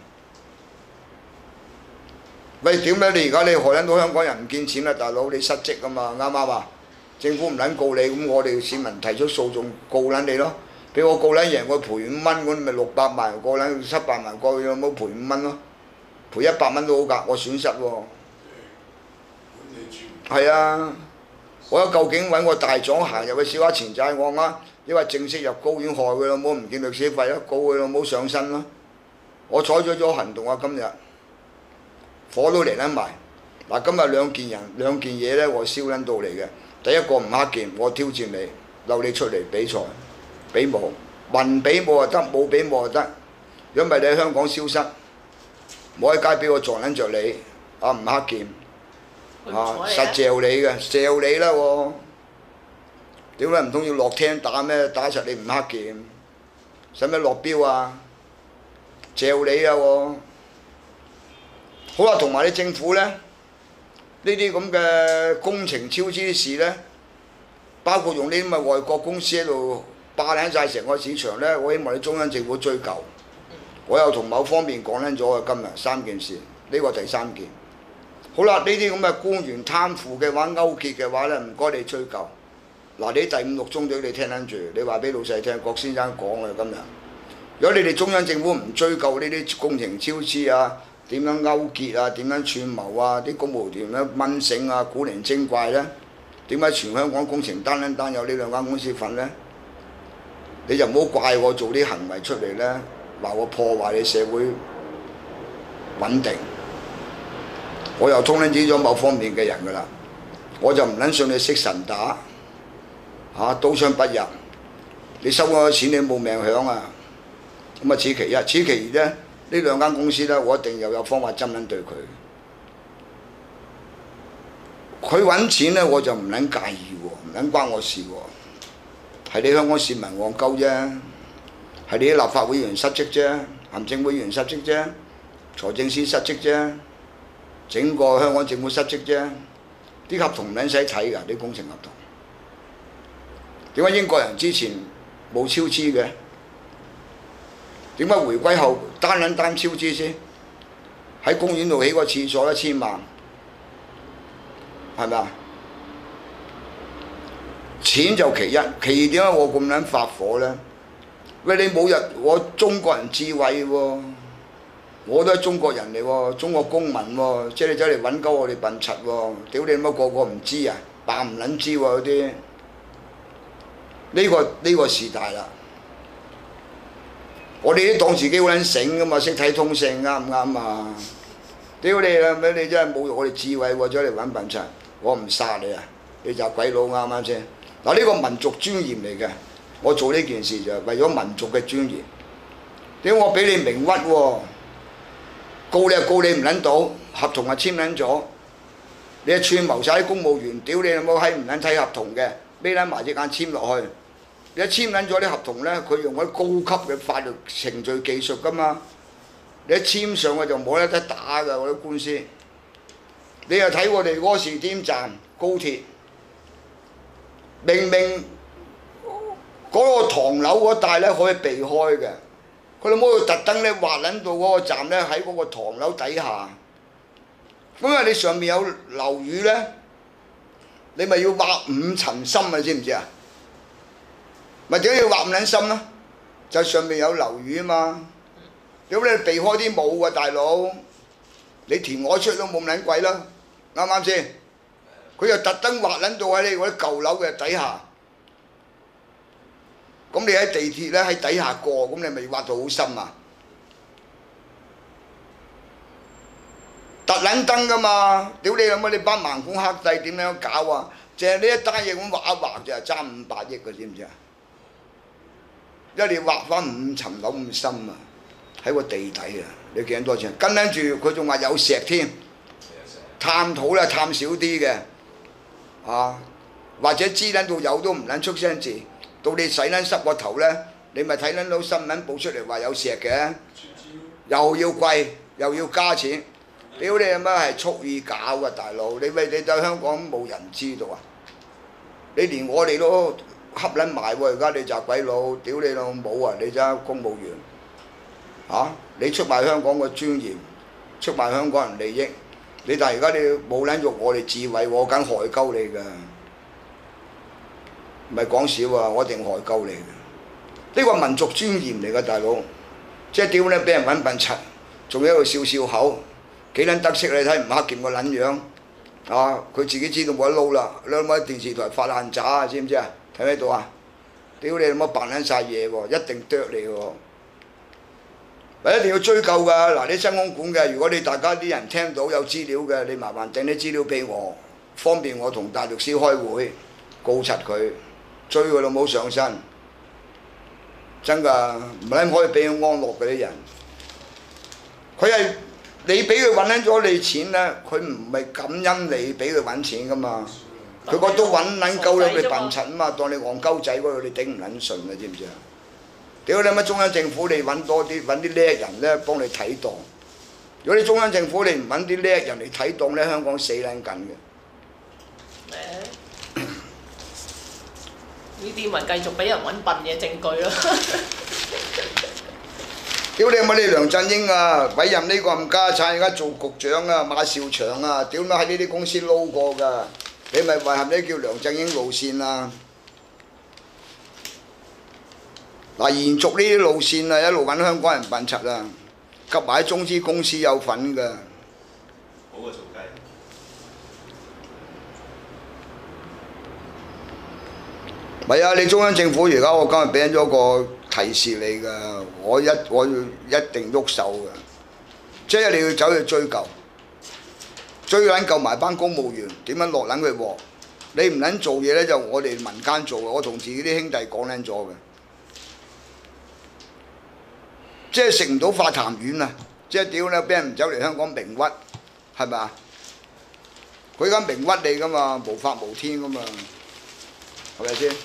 喂，點解你而家你害撚到香港人唔見錢啊？大佬你失職啊嘛，啱唔啱啊？政府唔撚告你，咁我哋市民提出訴訟告撚你咯，俾我告撚贏，我賠5蚊，咁咪600萬，告撚700萬，告有冇賠5蚊咯？賠100蚊都好㗎，我損失喎。係啊，我而家究竟揾個大狀行入去小額錢債案啊，因為正式入高院害佢老母唔見律師費咯，告佢老母上身咯。我採取咗行動啊，今日火都嚟撚埋。嗱，今日兩件嘢咧，我燒撚到嚟嘅。第一個吳克儉，我挑戰你，溜你出嚟比賽，比武，文比武就得，武比武就得。如果唔係你喺香港消失，冇喺街俾我撞撚着你，吳克儉，實嚼你嘅，嚼你啦喎！點解唔通要落廳打咩？打實你吳克儉，使乜落標啊？嚼你啊喎！好啦，同埋你政府咧。呢啲咁嘅工程超支啲事呢，包括用呢啲咁嘅外國公司喺度霸領晒成個市場呢，我希望你中央政府追究。我又同某方面講撚咗今日3件事，呢個第3件。好啦，呢啲咁嘅官員貪腐嘅話、勾結嘅話呢，唔該你追究。嗱，你第5、6中隊你聽撚住，你話俾老細聽，郭先生講嘅今日。如果你哋中央政府唔追究呢啲工程超支啊，點樣勾結啊？點樣串謀啊？啲公務員咧蚊醒啊，古靈精怪咧，點解全香港工程單有呢2間公司份咧？你就唔好怪我做啲行為出嚟咧，話我破壞你社會穩定。我又通撚知咗某方面嘅人㗎啦，我就唔撚信你識神打刀槍不入，你收我嘅錢你冇命享啊！咁啊，此其一，此其二咧。呢2間公司咧，我一定又有方法針撚對佢。佢揾錢咧，我就唔撚介意喎，唔撚關我事喎。係你香港市民戇鳩啫，係你啲立法會議員失職啫，行政會議員失職啫，財政司失職啫，整個香港政府失職啫。啲合同唔撚使睇㗎，啲工程合同。點解英國人之前冇超支嘅？點解回歸後單超支先？喺公園度起個廁所1000萬，係咪啊？錢就其一，其二點解我咁撚發火呢？喂，你冇我中國人智慧喎，我都係中國人嚟喎，中國公民喎，即係你走嚟揾鳩我哋笨柒喎，屌你乜個個唔知啊？扮唔撚知喎嗰啲，呢個事大啦。我哋都當自己好撚醒噶嘛，識睇通勝啱唔啱啊？屌你啦！咩你真係侮辱我哋智慧喎，走嚟揾笨柒，我唔殺你啊！你就鬼佬啱唔啱先？嗱，呢個民族尊嚴嚟嘅，我做呢件事就係為咗民族嘅尊嚴。點解我俾你明屈喎？告你又告你唔撚到，合同係簽撚咗， 你一串謀晒啲公務員，屌你老母閪唔撚睇合同嘅，孭撚埋隻眼簽落去。你一簽撚咗啲合同咧，佢用嗰啲高級嘅法律程序技術噶嘛，你一簽上去就冇得打㗎嗰啲官司。你又睇我哋柯士甸站高鐵，明明嗰個唐樓嗰帶咧可以避開嘅，佢老母特登咧劃撚到嗰個站咧喺嗰個唐樓底下。咁因為你上面有樓宇咧，你咪要挖5層深啊，知唔知啊？咪點解要挖咁撚深啊？就上面有樓宇啊嘛。屌你避開啲冇㗎大佬，你填海出都冇咁撚貴啦，啱唔啱先？佢又特登挖撚到喺你嗰啲舊樓嘅底下。咁你喺地鐵咧喺底下過，咁你咪挖到好深啊？特撚登噶嘛！屌你老母！你班盲公黑帝點樣搞啊？淨係呢一單嘢咁畫一畫就係爭500億嘅，知唔知啊？因為你畫翻5層樓咁深啊，喺個地底啊，你幾多錢？跟住佢仲話有石添，探土咧探少啲嘅，或者知撚到有都唔撚出聲字，到你洗撚濕個頭咧，你咪睇撚到新聞報出嚟話有石嘅，又要貴又要加錢。屌你阿媽係蓄意搞㗎大佬！你對香港冇人知道啊！你連我哋都恰撚埋喎！而家你詐鬼佬，屌你老母啊！你真公務員你出賣香港個尊嚴，出賣香港人利益，但係而家你冇撚用我哋智慧，我梗害鳩你㗎！唔係講笑啊！我一定害鳩你嘅。呢個民族尊嚴嚟㗎大佬，即係屌你俾人揾笨柒，仲喺度笑笑口。幾撚得戚你睇吳克儉個撚樣佢自己知道冇得撈啦，你老母喺電視台發爛渣啊，知唔知啊？睇唔睇到啊？屌你老母扮撚晒嘢喎，一定啄你喎！一定要追究㗎！嗱，你新公館嘅，如果你大家啲人聽到有資料嘅，你麻煩掟啲資料俾我，方便我同大律師開會告柒佢，追佢老母上身，真㗎，唔撚可以俾佢安樂嗰啲人，佢係。你俾佢揾撚咗你錢咧，佢唔係感恩你俾佢揾錢噶嘛，佢覺得揾撚鳩你笨柒啊嘛，當你戇鳩仔嗰度你頂唔撚順啊，知唔知啊？屌你乜中央政府你揾多啲揾啲叻人咧幫你睇檔，如果你中央政府你唔揾啲叻人嚟睇檔咧，香港死撚緊嘅。 呢啲咪繼續俾人揾笨嘅證據咯。 屌你乜你梁振英啊，委任呢個冚家產而家做局長啊，馬紹祥啊，屌乜喺呢啲公司撈過㗎，你咪委任呢叫梁振英路線啊！嗱，延續呢啲路線啊，一路揾香港人笨柒啊，夾埋喺中資公司有份㗎。 好過做雞。 唔係啊！你中央政府而家我今日俾咗個提示你㗎，我一定喐手㗎，即係你要走去追究，追撚救埋班公務員，點樣落撚佢鑊？你唔撚做嘢咧，就我哋民間做嘅，我同自己啲兄弟講撚咗嘅，即係食唔到化痰丸啊！即係屌你，俾人唔走嚟香港明屈，係咪啊？佢而家明屈你㗎嘛，無法無天㗎嘛，係咪先？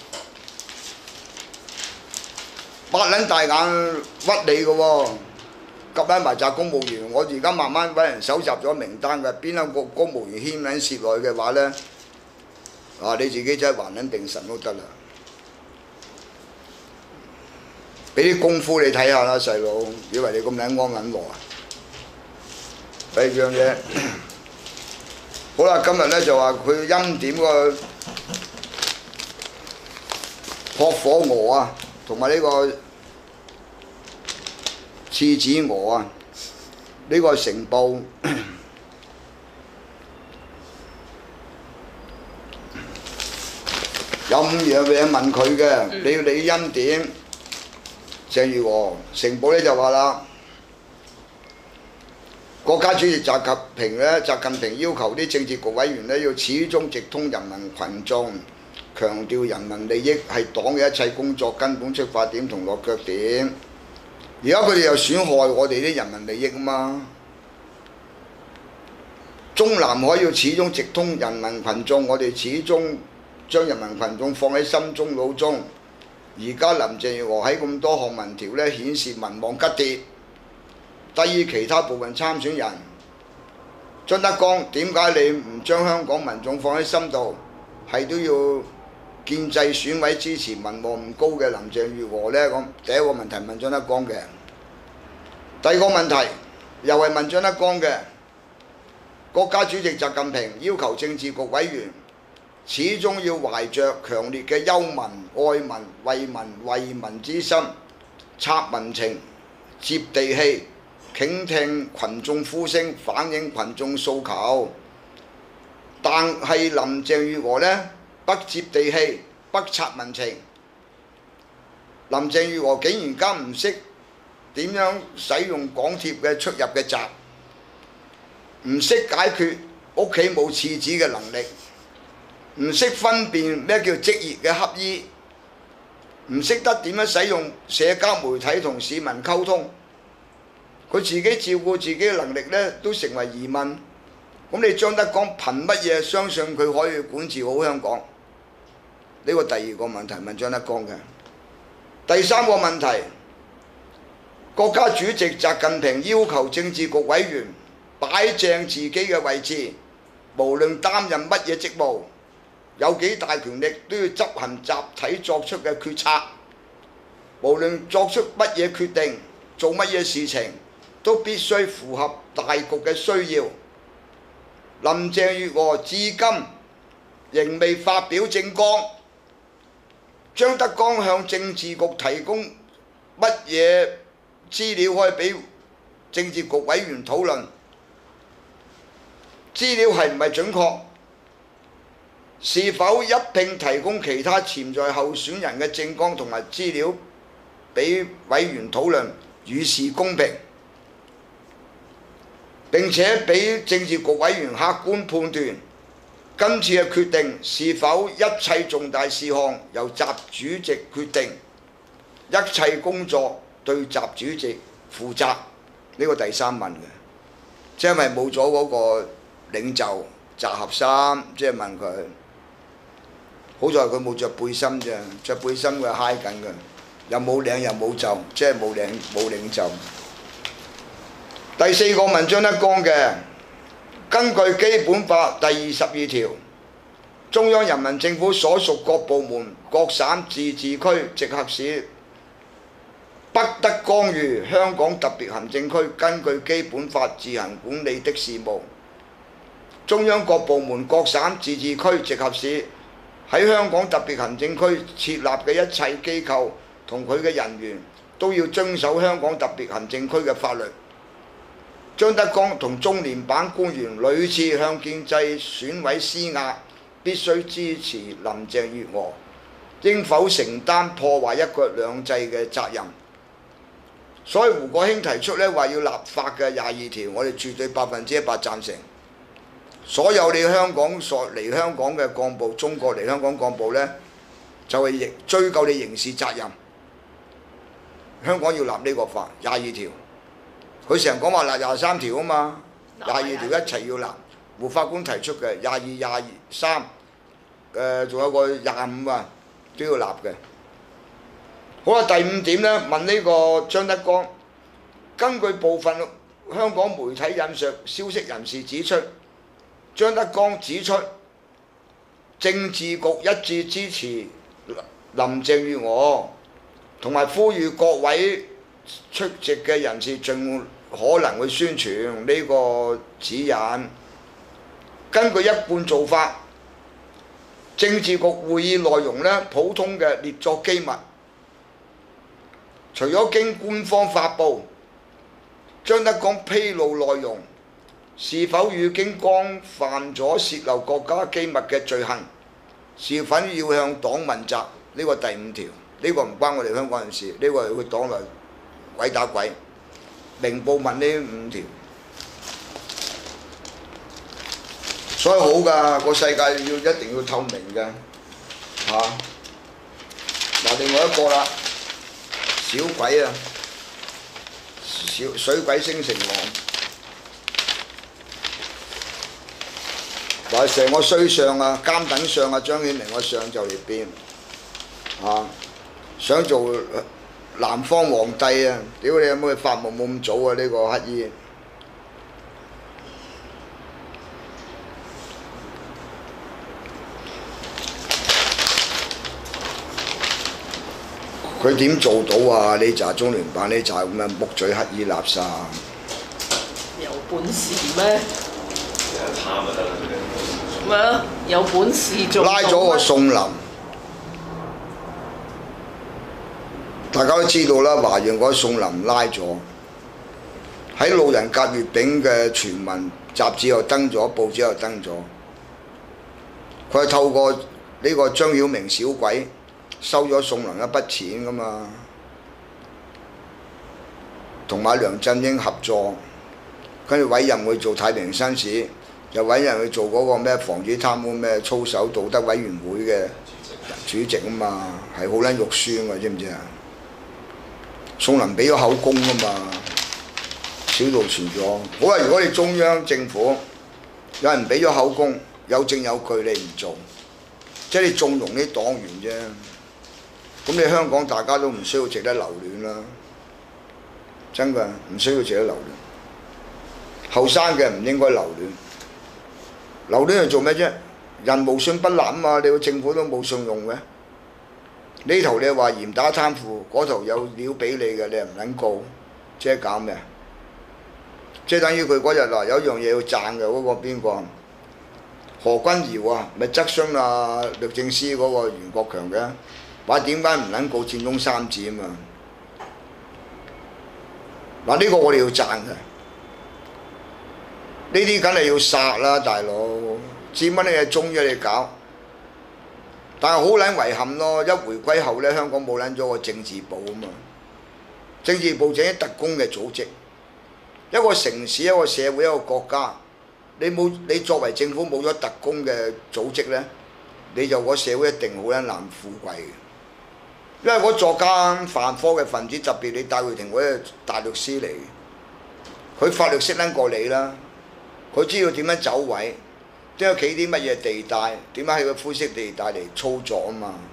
擘撚大眼屈你嘅喎，夾撚埋紮公務員，我而家慢慢揾人搜集咗名單嘅，邊一個公務員牽撚涉內嘅話咧，你自己真係還撚定神都得啦，俾啲功夫你睇下啦，細佬，以為你咁撚安撚樂啊？第二樣嘢，好啦，今日咧就話佢欽點個撲火鵝啊！同埋呢個廁紙鵝啊，呢個成報有5樣嘢問佢嘅，你要理欽點？鄭月娥成報咧就話啦，國家主席習近平要求啲政治局委員咧要始終直通人民群眾。強調人民利益係黨嘅一切工作根本出發點同落腳點。而家佢哋又損害我哋啲人民利益啊嘛！ 中南海要始終直通人民群眾，我哋始終將人民群眾放喺心中腦中。而家林鄭月娥喺咁多項民調呢，顯示民望急跌，低於其他部分參選人。張德江，點解你唔將香港民眾放喺心度？係都要建制選委支持民望唔高嘅林鄭月娥呢？咁第一個問題問張德江嘅。第二個問題又係問張德江嘅。國家主席習近平要求政治局委員始終要懷着強烈嘅憂民、愛民、為民、為民之心，察民情、接地氣，傾聽群眾呼聲，反映群眾訴求。但係林鄭月娥呢，不接地氣，不察民情。林鄭月娥竟然間唔識點樣使用港鐵嘅出入嘅閘，唔識解決屋企冇廁紙嘅能力，唔識分辨咩叫職業嘅乞衣，唔識得點樣使用社交媒體同市民溝通，佢自己照顧自己嘅能力呢都成為疑問。咁你張德江憑乜嘢相信佢可以管治好香港？呢個第二個問題問張德江嘅。第三個問題，國家主席習近平要求政治局委員擺正自己嘅位置，無論擔任乜嘢職務，有幾大權力都要執行集體作出嘅決策。無論作出乜嘢決定，做乜嘢事情，都必須符合大局嘅需要。林鄭月娥至今仍未發表政綱，張德江向政治局提供乜嘢資料可以俾政治局委員討論？資料係唔係準確？是否一併提供其他潛在候選人嘅政綱同埋資料俾委員討論，與時公平？並且俾政治局委員客觀判斷今次嘅決定是否一切重大事項由習主席決定，一切工作對習主席負責。呢個第三問嘅，即係咪冇咗嗰個領袖習合衫？即係問佢，好在佢冇着背心啫，着背心佢嗨緊嘅，又冇領又冇袖，即係冇領袖。第四個問張德江嘅，根據基本法第22條，中央人民政府所屬各部門、各省、自治區、直轄市不得干預香港特別行政區根據基本法自行管理的事務。中央各部門、各省、自治區、直轄市喺香港特別行政區設立嘅一切機構同佢嘅人員都要遵守香港特別行政區嘅法律。張德江同中聯辦官員屢次向建制選委施壓，必須支持林鄭月娥，應否承擔破壞一國兩制嘅責任？所以胡國興提出呢話要立法嘅22條，我哋絕對100%贊成。所有你香港嚟香港嘅幹部，中國嚟香港幹部呢，就係追究你刑事責任。香港要立呢個法22條。佢成日講話立23條啊嘛，22條一齊要立。胡法官提出嘅22、23，仲有個25啊，都要立嘅。好啦，第5點呢，問呢個張德江，根據部分香港媒體引述消息人士指出，張德江指出政治局一致支持林鄭月娥，同埋呼籲各位出席嘅人士盡可能去宣傳呢個指引。根據一貫做法，政治局會議內容呢，普通嘅列作機密，除咗經官方發布，張德江披露內容是否已經干犯咗泄漏國家機密嘅罪行，是否要向黨問責？呢個第5條，呢個唔關我哋香港人事，呢個係佢黨內鬼打鬼。明報問呢5條，所以好㗎，個世界一定要透明嘅嚇。嗱，另外一個啦，小鬼啊，水鬼升城隍。 話成個衰相啊，監等相啊，張曉明個相就嚟變想做南方皇帝啊！屌你有冇發夢冇咁早啊？呢、個乞衣。佢點做到啊？呢扎中聯辦呢扎咁嘅木嘴乞衣垃圾。 有本事咩？ 貪就得啦， 咩啊？有本事做。 拉咗個宋林，大家都知道啦。華潤嗰個宋林拉咗，喺路人甲月餅嘅傳聞雜誌又登咗，報紙又登咗。佢係透過呢個張曉明小鬼收咗宋林一筆錢噶嘛，同埋梁振英合作，跟住委任佢做太平紳士，又委任佢做嗰個咩防止貪污咩操守道德委員會嘅主席啊嘛，係好撚肉酸㗎，知唔知啊？宋林俾咗口供啊嘛，小道傳咗。好啊，如果你中央政府有人俾咗口供，有證有據你唔做，即係你縱容啲黨員啫。咁你香港大家都唔需要值得留戀啦，真㗎，唔需要值得留戀。後生嘅唔應該留戀，留戀係做咩啫？人無信不立啊嘛，你個政府都冇信用嘅。呢頭你話嚴打貪腐，嗰頭有料俾你嘅，你又唔撚告，即係搞咩？即係等於佢嗰日嗱有一樣嘢要讚嘅，嗰個邊個？何君堯啊，咪質詢啊律政司嗰個袁國強嘅。話點解唔撚告佔中三子啊嘛？嗱呢個我哋要讚嘅，呢啲梗係要殺啦，大佬！佔乜嘢中啫你搞？但係好撚遺憾咯，一回歸後咧，香港冇撚咗個政治部啊嘛。政治部就係特工嘅組織，一個城市、一個社會、一個國家，你作為政府冇咗特工嘅組織咧，你就個社會一定好撚難富貴嘅。因為嗰作奸犯科嘅分子，特別你戴耀廷嗰啲大律師嚟，佢法律識撚過你啦，佢知道點樣走位，點樣企啲乜嘢地帶，點樣喺個灰色地帶嚟操作啊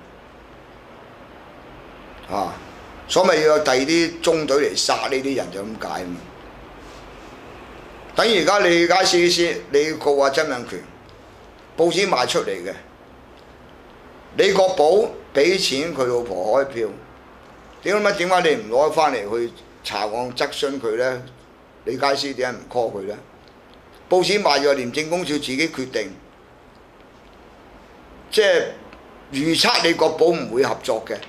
嘛，所以咪要有第二啲中隊嚟殺呢啲人就咁解嘛。等於而家你ICAC你告阿曾蔭權，報紙賣出嚟嘅，李國寶俾錢佢老婆開票，點解你唔攞翻嚟去查案質詢佢呢？李佳斯點解唔 call 佢呢？報紙賣咗，廉政公署自己決定，即係預測李國寶唔會合作嘅，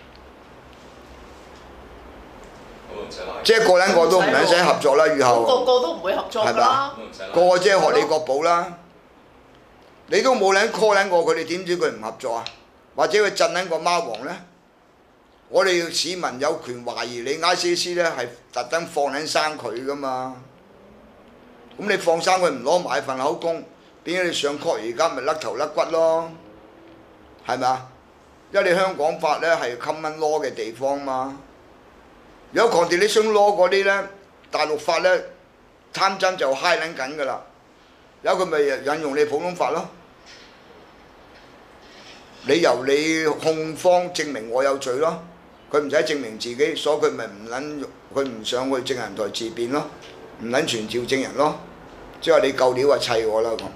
即係個撚個都唔撚使合作啦，以後個個都唔會合作㗎啦， 個個即係學李國寶啦，你都冇撚 call 撚過佢，你點知佢唔合作啊？或者佢震撚個貓王呢？我哋市民有權懷疑你 ICAC 呢係特登放撚生佢噶嘛？咁你放生佢唔攞埋份口供，點解你上 court 而家咪甩頭甩骨咯？係咪啊？因為你香港法呢係 common law 嘅地方嘛。如果 constitutional law 嗰啲呢，大陸法呢貪真就嗨撚緊㗎啦，有佢咪引用你普通法咯。你由你控方證明我有罪咯，佢唔使證明自己，所以佢咪唔撚佢唔上去證人台自辯咯，唔撚傳召證人咯，即係話你夠料啊砌我啦咁。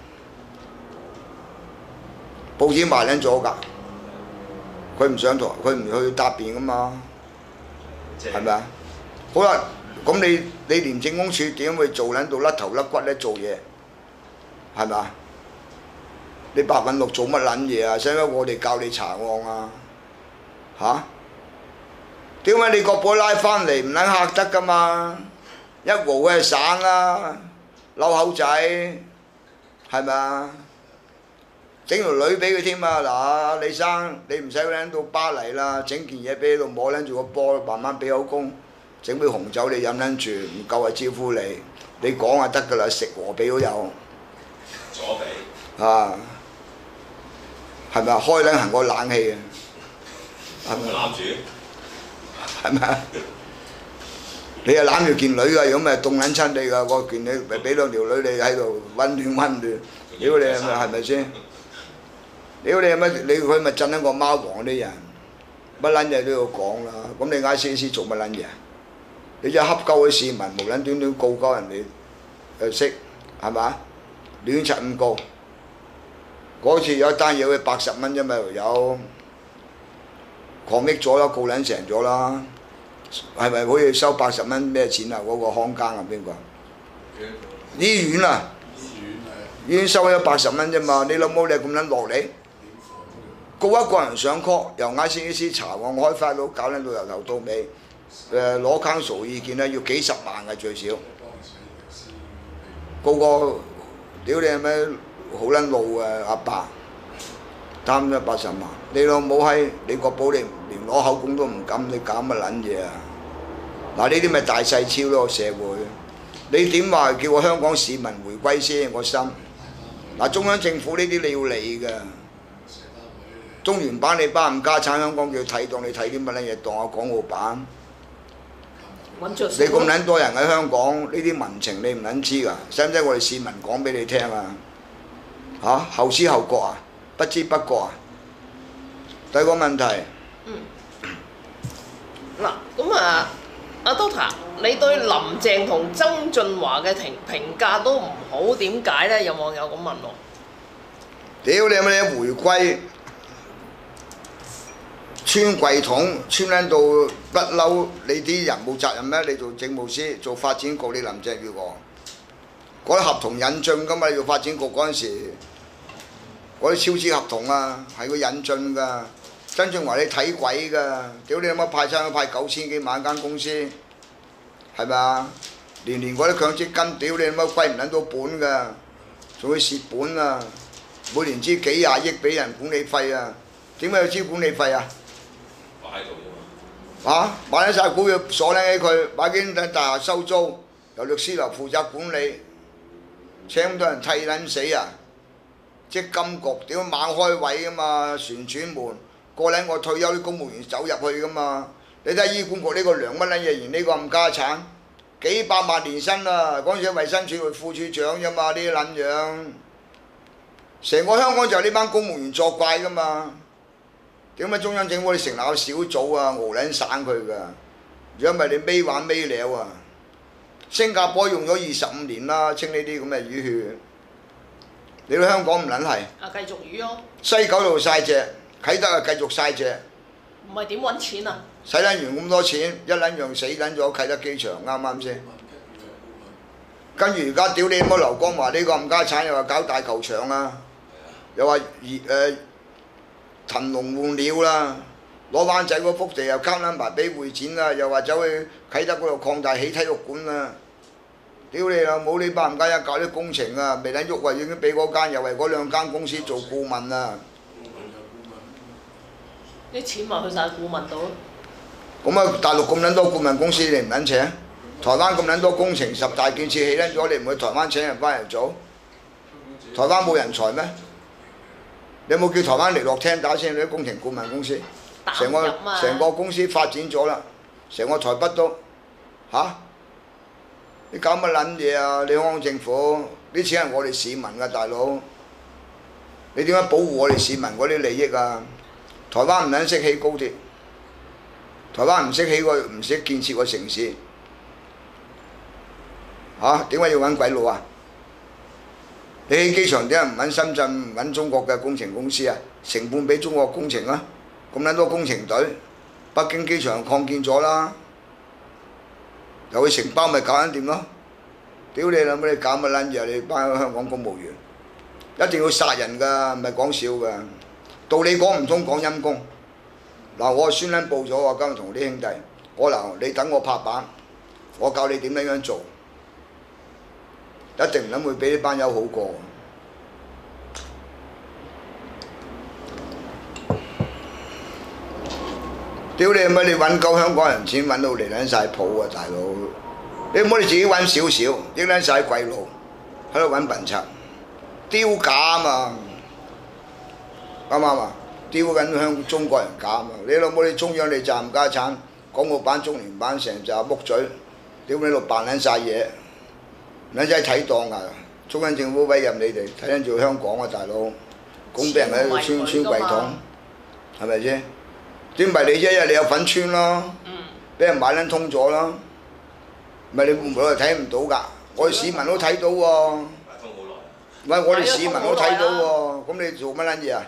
報紙賣撚咗㗎，佢唔上台，佢唔去答辯㗎嘛，係咪啊？好啦，咁你廉政公署點會做撚到甩頭甩骨咧做嘢？係咪啊？你白韞六做乜撚嘢啊？使唔使我哋教你查案啊？嚇？點解你國寶拉翻嚟唔撚嚇得噶嘛？一鑊嘅省啦，嬲口仔，係咪啊？整條女俾佢添啊！嗱，李生你唔使撚到巴黎啦，整件嘢俾你度摸撚住個波，慢慢俾口供，整杯紅酒你飲撚住，唔夠啊招呼你，你講就得噶啦，食和俾都有。 左比。 啊！係咪啊？開撚行個冷氣啊！係咪？ 攬住。 係咪啊？ 你係攬住件女㗎，如果咪凍撚親你㗎，個件女咪俾兩條女你喺度温暖温暖，屌你係咪先？屌你係乜？你佢咪震得個貓王啲人，乜撚嘢都要講啦。咁你ICAC做乜撚嘢？你真係恰鳩啲市民，無撚端端告鳩人哋誒識係嘛？亂柒咁告。嗰次有一單嘢佢80蚊啫嘛，有抗擊咗啦，告撚成咗啦。係咪可以收80蚊咩錢啊？嗰個看更啊邊個？醫院啊！醫院收咗80蚊啫嘛，你老母你咁撚落嚟？告一個人上 call， 由ICAC查我開發到搞撚到由頭到尾，攞 counsel 意見咧要幾十萬嘅最少。個個屌你係咩好撚路啊阿伯，擔咗80萬，你老母閪，你國寶你連攞口供都唔敢，你搞乜撚嘢啊？嗱呢啲咪大細超咯社會，你點話叫我香港市民回歸先？我心嗱中央政府呢啲你要理㗎。中聯辦你包唔家產，香港叫睇當你睇啲乜撚嘢當啊港澳版。你咁撚多人喺香港，呢啲民情你唔撚知㗎，使唔使我哋市民講俾你聽啊？嚇後知後覺啊，不知不覺啊。第二個問題。 嗱咁啊，阿 Doctor，你對林鄭同曾俊華嘅評價都唔好，點解咧？有網友咁問我。 屌你有乜嘢回歸？穿櫃桶穿撚到不嬲，你啲人冇責任咩？你做政務司做發展局，你林鄭月娥嗰啲合同引進㗎嘛？你做發展局嗰陣時，嗰啲超支合同啊，係佢引進㗎。曾俊華你睇鬼㗎，屌你有乜派差派9000幾萬間公司，係咪啊？年嗰啲強積金，屌你有乜歸唔撚到本㗎，仲會蝕本啊！每年支幾廿億俾人管理費啊，點解要支管理費啊？ 擺喺度啫嘛。 嚇！買咗曬股票鎖撚起佢，買幾棟大廈收租，由律師樓負責管理，請咁多人替撚死啊！積金局屌猛開位㗎嘛，旋轉門個撚我退休啲公務員走入去㗎嘛，你睇醫管局呢個梁乜撚嘢，嫌呢個咁家產，幾百萬年薪啊！嗰陣時衞生署嘅副處長啫嘛，呢啲撚樣，成個香港就係呢班公務員作怪㗎嘛。點解中央政府你成立個小組啊，熬撚散佢㗎？如果唔係你尾玩尾了啊！新加坡用咗25年啦，清呢啲咁嘅淤血。你到香港唔撚係？ 啊，繼續淤咯。西九度曬隻，啟德啊繼續曬隻。 唔係點揾錢啊？ 使撚完咁多錢，一撚樣死撚咗啟德機場啱啱先？跟住而家屌你乜劉江華呢個冚家產又話搞大球場啊，又話騰籠換鳥啦，攞灣仔嗰幅地又交撚埋俾會展啦，又話走去啟德嗰度擴大起體育館啦。屌你老母！呢班冚家一搞啲工程啊，未撚喐啊，已經俾嗰間又係嗰2間公司做顧問啊。 啲錢咪去晒顧問度咯。 咁啊，大陸咁撚多顧問公司你唔撚請？台灣咁撚多工程10大建設起撚咗，你唔去台灣請人翻嚟做？台灣冇人才咩？你有冇叫台灣嚟落廳打先？你啲工程顧問公司，成個公司發展咗啦，成個台北都嚇。你搞乜撚嘢啊？你香港政府啲錢係我哋市民㗎，大佬。你點樣保護我哋市民嗰啲利益啊？台灣唔撚識起高鐵，台灣唔識建設個城市，嚇點解要揾鬼佬啊？你起機場點解唔揾深圳唔揾中國嘅工程公司啊？成本俾中國工程啊！咁撚多工程隊，北京機場擴建咗啦。又去承包咪搞緊掂咯！屌你老母！你搞乜撚嘢？你班香港公務員一定要殺人㗎，唔係講笑㗎。道理講唔通，講陰公。嗱，我宣撚報咗，我今日同啲兄弟，你等我拍板，我教你點樣做，一定唔撚會比呢班友好過。屌你咪！你揾夠香港人錢揾到嚟撚晒譜啊，大佬！你唔好你自己揾少少，益撚晒鬼佬喺度揾笨賊，丟架啊嘛！啱唔啱啊？丟緊中國人架啊嘛！你老母你中央你賺家產，港澳版、中聯辦成紮木嘴， 屌你度扮撚晒嘢，撚仔睇檔啊！中央政府委任你哋睇緊做香港啊，大佬，咁俾人喺度穿櫃桶，係咪先？點唔係你啫？因為你有份穿咯，俾人買撚通咗咯，唔係你會唔會睇唔到㗎？我哋市民都睇到喎。喂，我哋市民都睇到喎，咁你做乜撚嘢啊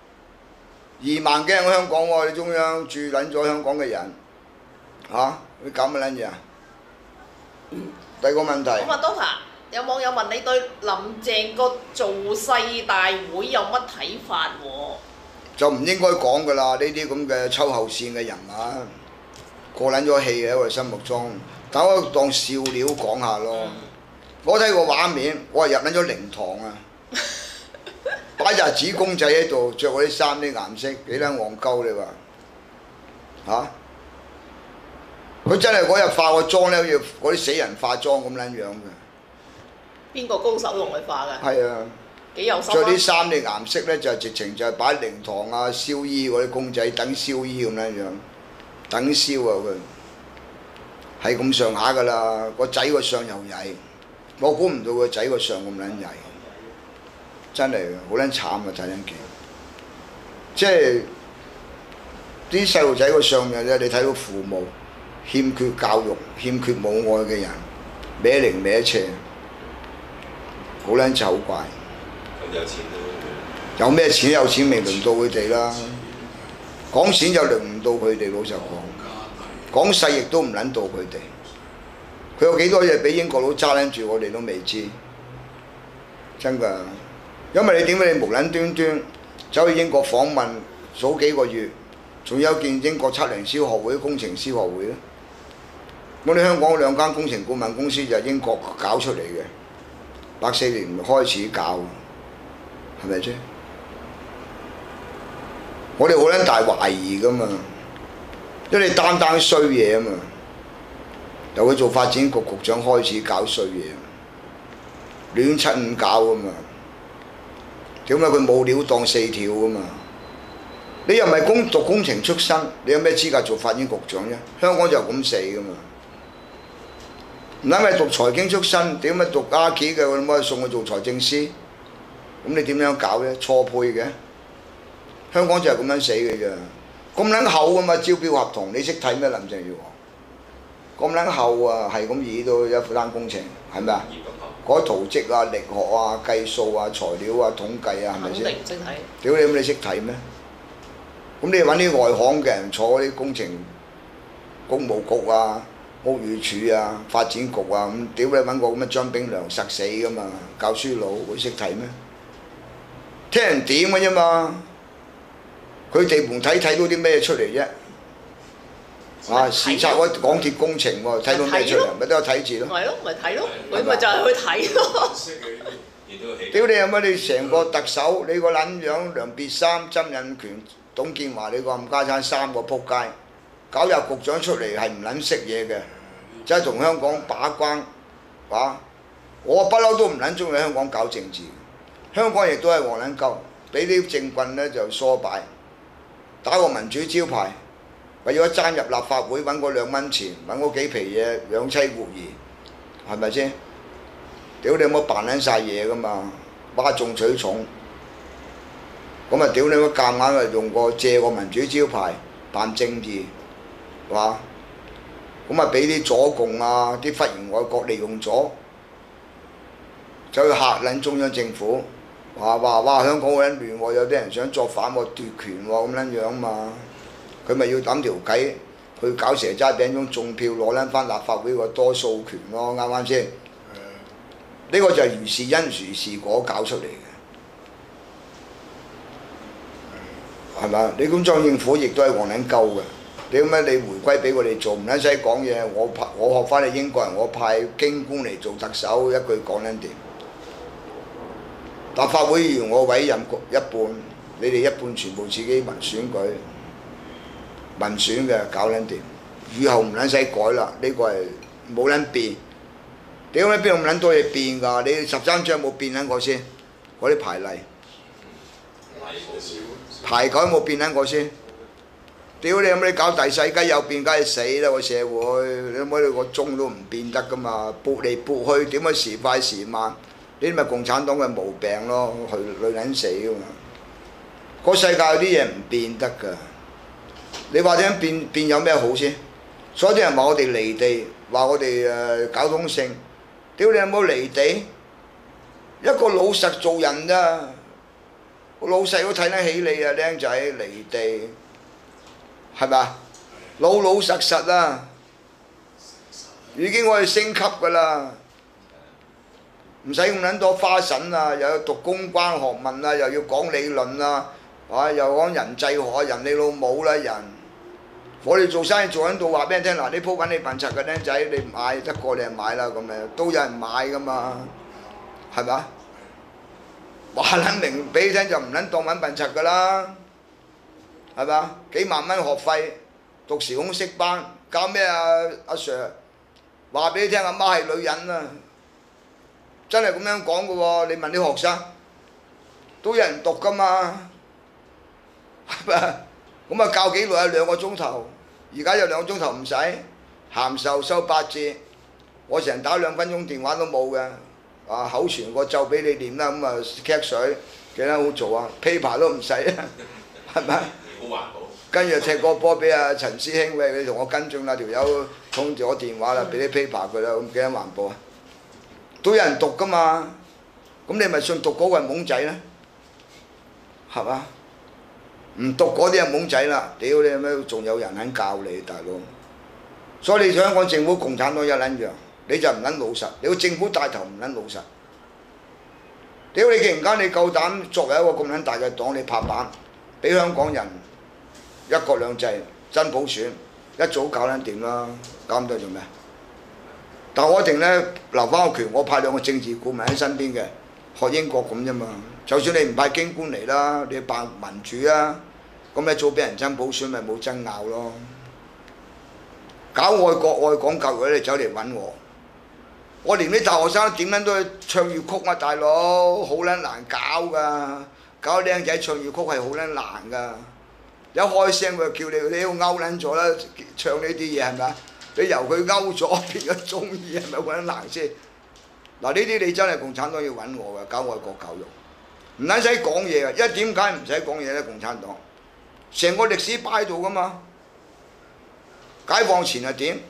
？2萬幾人喺香港喎，你中央駐撚咗香港嘅人，嚇你搞乜撚嘢啊？第二個問題。 咁啊，Doctor，有網友問你對林鄭個造勢大會有乜睇法喎？ 就唔應該講㗎啦，呢啲咁嘅秋後線嘅人物，過撚咗氣喺我哋心目中，但我當笑料講下咯。我睇個畫面，我係入撚咗靈堂啊！擺隻紙公仔喺度，着嗰啲衫啲顏色幾撚戇鳩你話嚇？佢真係嗰日化個妝咧，好似嗰啲死人化妝咁撚樣嘅。 邊個高手同佢化㗎？ 係啊， 幾有心啊！ 着啲衫啲顏色咧就直情就係擺靈堂啊、燒衣嗰啲公仔等燒衣咁撚樣，等燒啊佢，係咁上下㗎啦。個仔個相又曳。我估唔到個仔個相咁撚曳，真係好撚慘啊！睇緊見，即係啲細路仔個相嘅咧，你睇到父母欠缺教育、欠缺母愛嘅人，歪零歪斜，好撚醜怪。 咁有錢都有咩錢？有錢未輪到佢哋啦。講錢就輪唔到佢哋，老實講。講勢亦都唔撚到佢哋。佢有幾多嘢俾英國佬揸撚住，我哋都未知，真㗎。因為你點解你無撚端端走去英國訪問，早幾個月，仲有見英國測量師學會、工程師學會咧？我哋香港2間工程顧問公司就係英國搞出嚟嘅，84年開始搞，係咪啫？我哋好撚大懷疑㗎嘛，因為你單衰嘢啊嘛。由佢做發展局局長開始搞衰嘢，亂七五搞㗎嘛。點解佢冇料當4條㗎嘛？你又唔係讀工程出身，你有咩資格做發展局長啫？香港就咁死㗎嘛。唔係咪讀財經出身，點解讀 Archi 嘅，我哋可以送佢做財政司？咁你點樣搞咧？錯配嘅。香港就係咁樣死嘅啫。咁撚厚㗎嘛招標合同，你識睇咩林鄭月娥？咁撚厚啊，係咁易到一單工程，係咪啊？嗰啲圖則啊、力學啊、計數啊、材料啊、統計啊，係咪先？ 肯定唔識睇。 屌你咁你識睇咩？咁你揾啲外行嘅人坐嗰啲工程工務局啊、屋宇署啊、發展局啊，咁屌你揾個咁嘅張炳良實死㗎嘛？教書佬會識睇咩？聽人點嘅啫嘛，佢地盤睇到啲咩出嚟啫？啊！視察嗰港鐵工程喎，睇到咩出嚟？咪都有睇字咯。 咪咯，咪睇咯，佢咪就係去睇咯。 屌你有乜？你成個特首，你個撚樣梁別三、曾蔭權、董建華，你個冚家產3個撲街，搞入局長出嚟係唔撚識嘢嘅，即係同香港把關，哇！我不嬲都唔撚中意香港搞政治，香港亦都係黃撚鳩，俾啲政棍咧就梳擺，打個民主招牌。為咗爭入立法會揾嗰2蚊錢，揾嗰幾皮嘢養妻活兒，係咪先？屌你有冇扮撚晒嘢㗎嘛？嘩眾取寵，咁啊屌你冇夾硬啊用個借個民主招牌扮正義，係嘛？咁啊俾啲左共啊啲忽然外國利用咗，走去嚇撚中央政府，話香港好撚亂喎，有啲人想作反喎、奪權喎咁撚樣嘛。佢咪要揼條計去搞蛇齋餅糭種票攞撚翻立法會個多數權咯，啱唔啱先？呢個就係如是因如是果搞出嚟嘅，係咪？你咁中央政府亦都係黃撚鳩嘅，點解你回歸俾我哋做唔撚使講嘢？我學翻你英國人，我派京官嚟做特首，一句講撚掂。立法會議員我委任一半，你哋一半全部自己民選舉。民選嘅搞撚掂，以後唔撚使改啦，呢個係冇撚變。屌你邊度咁撚多嘢變㗎？你13章冇變撚過先，嗰啲排例排改冇變撚過先， 屌你有冇你搞大細雞有變，梗係死啦個社會！你有冇你個鐘都唔變得噶嘛？撥嚟撥去，點解時快時慢？呢啲咪共產黨嘅毛病咯，累撚死噶嘛！個世界有啲嘢唔變得㗎。你話點變有咩好先？所以啲人話我哋離地，話我哋搞通性。屌你有冇離地？一個老實做人咋，老細都睇得起你啊，僆仔離地，係咪啊？老實實啊，已經可以升級㗎啦，唔使咁撚多花神啊，又要讀公關學問啊，又要講理論啊，又講人際學，人你老母啦人。我哋做生意做緊到話俾人聽，嗱，你鋪緊你笨柒嘅僆仔，你唔買得過你就買啦，咁樣都有人買㗎嘛，係咪啊？話撚明俾你聽就唔撚當揾笨柒㗎啦，係咪啊？幾萬蚊學費，讀時空識班，教咩啊？阿 Sir 話俾你聽，阿媽係女人啊，真係咁樣講㗎喎。你問啲學生，都有人讀㗎嘛，係咪啊？咁啊教幾耐啊？2個鐘頭，而家有2個鐘頭唔使，函授收8折，我成日打2分鐘電話都冇嘅。口傳個咒俾你念啦，咁啊劇水幾撚好做啊 ，paper 都唔使啊，係咪？好環保。跟住踢個波俾阿陳師兄，喂，你同我跟進啦，條友通住我電話啦，俾啲 paper 佢啦，咁幾撚環保啊？都有人讀噶嘛，咁你咪信讀嗰個係懵仔咧，係嘛？唔讀嗰啲係懵仔啦，屌你咩？仲有人肯教你大佬，所以你香港政府共產黨一撚樣。你就唔撚老實，你個政府帶頭唔撚老實。屌你！既然間你夠膽作為一個咁撚大嘅黨，你拍板，俾香港人一國兩制真普選，一早搞撚掂啦，搞咁多做咩？但我一定咧留翻個權，我派2個政治顧問喺身邊嘅，學英國咁啫嘛。就算你唔派京官嚟啦，你扮民主啊，咁一早俾人真普選咪冇爭拗咯。搞愛國愛港教育你走嚟揾我。我連啲大學生點撚都去唱粵曲啊，大佬好撚難搞噶，搞僆仔唱粵曲係好撚難噶。一開聲佢就叫你都勾撚咗啦，唱呢啲嘢係咪啊？你由佢勾咗變咗中意係咪好撚難先？嗱呢啲你真係共產黨要揾我㗎，搞愛國教育，唔撚使講嘢㗎，因為點解唔使講嘢咧？共產黨成個歷史擺喺度㗎嘛，解放前係點？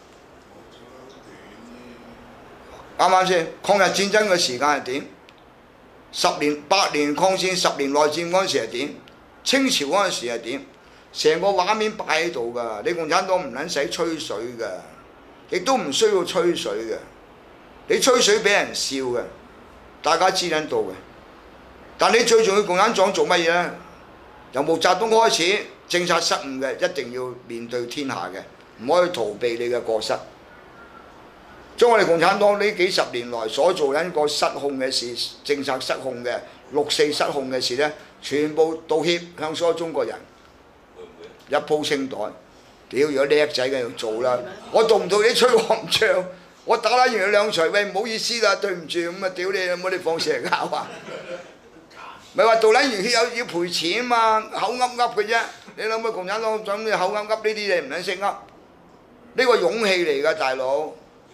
啱唔啱先？抗日戰爭嘅時間係點？10年、8年抗戰、10年內戰嗰陣時係點？清朝嗰陣時係點？成個畫面擺喺度㗎，你共產黨唔撚使吹水㗎，亦都唔需要吹水嘅。你吹水俾人笑嘅，大家知撚到嘅。但你最重要共產黨做乜嘢咧？由毛澤東開始，政策失誤嘅一定要面對天下嘅，唔可以逃避你嘅過失。將我哋共產黨呢幾十年來所做緊個失控嘅事，政策失控嘅6、4失控嘅事呢，全部道歉向所有中國人，一鋪清袋。屌，如果叻仔嘅要做啦，我讀唔到你吹我唔唱，我打完佢2錘，喂唔好意思啦，對唔住咁啊！屌你，有冇你放蛇咬啊？咪話杜撚完血要賠錢啊嘛，口噏噏嘅啫。你諗下共產黨咁你口噏噏呢啲嘢唔撚識噏，呢個勇氣嚟㗎，大佬。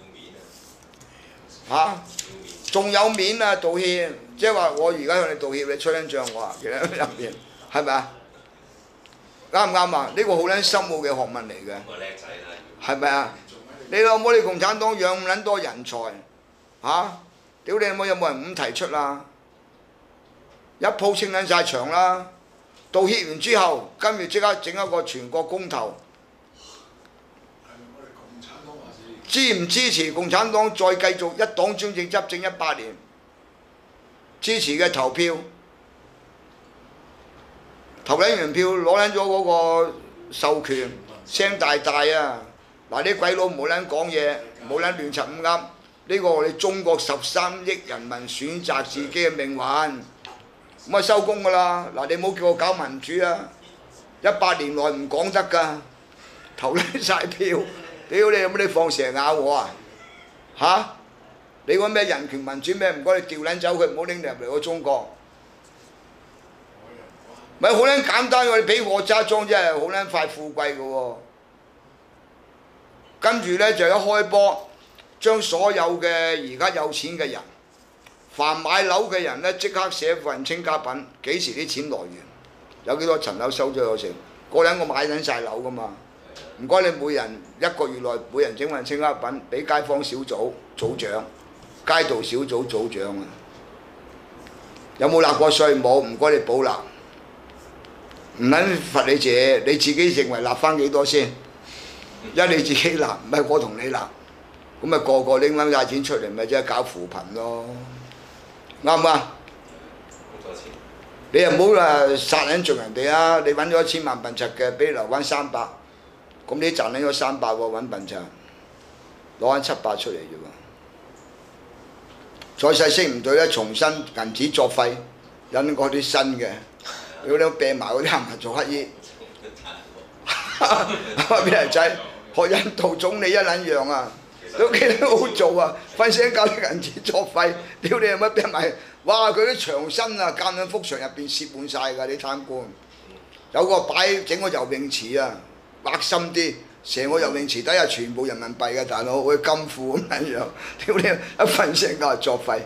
嚇，仲有面啊道歉，即係話我而家向你道歉，你吹緊脹我啊，其實入邊係咪啊？啱唔啱啊？呢個好撚深奧嘅學問嚟嘅，係咪啊？你老母你共產黨養咁撚多人才嚇，屌你有冇人咁提出啊？一鋪清撚晒場啦，道歉完之後，跟住即刻整一個全國公投。支唔支持共產黨再繼續一黨專政執政18年？支持嘅投票，投撚完票攞撚咗嗰個授權，聲大大啊！嗱啲鬼佬唔好撚講嘢，唔好撚亂柒咁噏。呢個我哋中國13億人民選擇自己嘅命運，咁啊收工㗎啦！嗱你唔好叫我搞民主啊！18年內唔講得㗎，投撚晒票。屌你有冇你放蛇咬我啊？嚇！你講咩人權民主咩？唔該你調撚走佢，唔好拎入嚟我中國。 咪好撚簡單喎！你俾我揸莊真係好撚快富貴嘅喎。跟住咧就一開波，將所有嘅而家有錢嘅人，凡買樓嘅人咧，即刻寫份清家品，幾時啲錢來源，有幾多層樓收咗我成，個人我買緊晒樓噶嘛。唔該你每人一個月內每人整份清家品，俾街坊小組組長、街道小組組長啊。有冇納過稅？冇，唔該你補納。唔撚罰你借，你自己認為納翻幾多先？一你自己納，唔係我同你納，咁咪個個拎撚晒錢出嚟，咪即係搞扶貧咯，啱唔啱？你又唔好話殺撚盡人哋啊！你揾咗1000萬笨柒嘅，俾你留翻300，咁你賺撚咗300喎，揾笨柒，攞翻700出嚟啫喎。再細聲唔對咧，重新銀紙作廢，引嗰啲新嘅，如果你病埋嗰啲係咪做乞衣？邊人仔學印度總理一撚樣啊！都幾好做啊！瞓醒覺啲銀紙作廢，屌你有乜病埋？哇！佢啲牆身啊，間兩幅牆入邊攝滿晒㗎啲貪官。有個擺整個游泳池啊，挖深啲，成個游泳池底下全部人民幣嘅大佬，好似金庫咁樣樣。屌你一瞓醒覺作廢。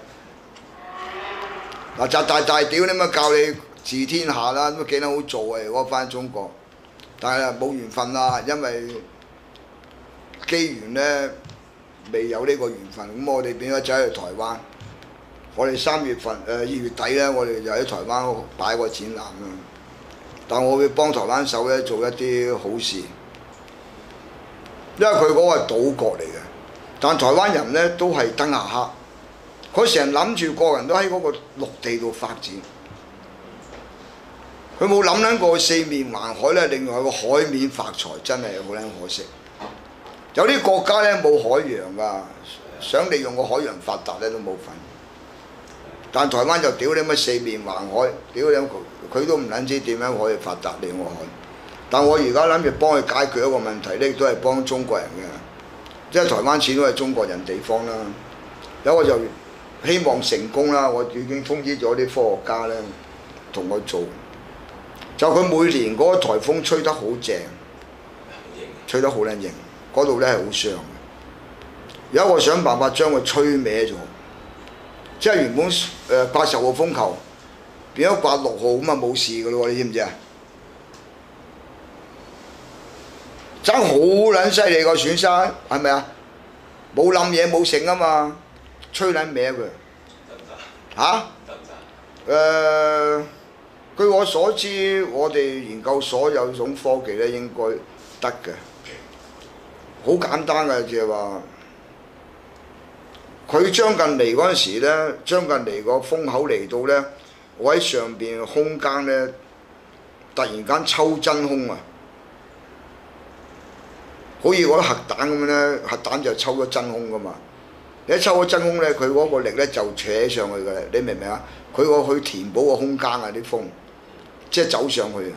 嗱習大大屌你咪教你治天下啦，咁幾撚好做啊！如果翻中國。但係冇緣分啦，因為機緣咧未有呢個緣分，咁我哋變咗走去台灣。我哋3月份2月底咧，我哋就喺台灣擺個展覽啦。但我會幫台灣手咧做一啲好事，因為佢嗰個係島國嚟嘅。但台灣人咧都係燈下黑，佢成日諗住個人都喺嗰個陸地度發展。佢冇諗撚過四面環海咧，另外個海面發財真係好撚可惜。有啲國家咧冇海洋㗎，想利用個海洋發達咧都冇份。但台灣就屌你乜四面環海，屌你佢都唔撚知點樣可以發達利用個海。但我而家諗住幫佢解決一個問題咧，亦都係幫中國人嘅，因為台灣始終係中國人地方啦。有個就希望成功啦，我已經通知咗啲科學家咧同我做。就佢每年嗰個颱風吹得好正，吹得好撚型，嗰度咧係好傷嘅。而家我想辦法將佢吹歪咗，即係原本80號風球變咗掛6號咁啊冇事嘅咯喎，你知唔知啊？爭好撚犀利個損失，係咪啊？冇冧嘢冇剩啊嘛，吹撚歪佢。嚇？據我所知，我哋研究所有種科技咧應該得嘅，好簡單嘅就係話，佢將近嚟嗰陣時咧，將近嚟個風口嚟到咧，我喺上邊空間咧，突然間抽真空啊！好似嗰啲核彈咁咧，核彈就抽咗真空噶嘛。你一抽咗真空咧，佢嗰個力咧就扯上去嘅，你明唔明啊？佢個去填補個空間啊啲風。即係走上去啊！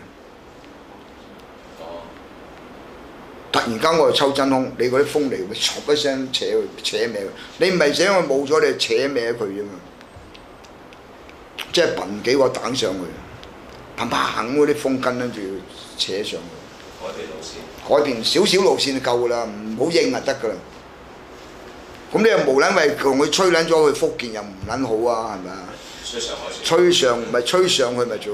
突然間我就抽真空，你嗰啲風嚟會唰一聲扯歪佢。你唔係想佢冇咗，你扯歪佢啫嘛。即係揼幾個彈上去，砰砰嗰啲風跟住扯上去。 改變路線。 改變少少路線就夠㗎啦，唔好應就得㗎啦。咁你又無撚為同佢吹撚咗去福建又唔撚好啊？係咪啊？吹上咪吹上去咪做。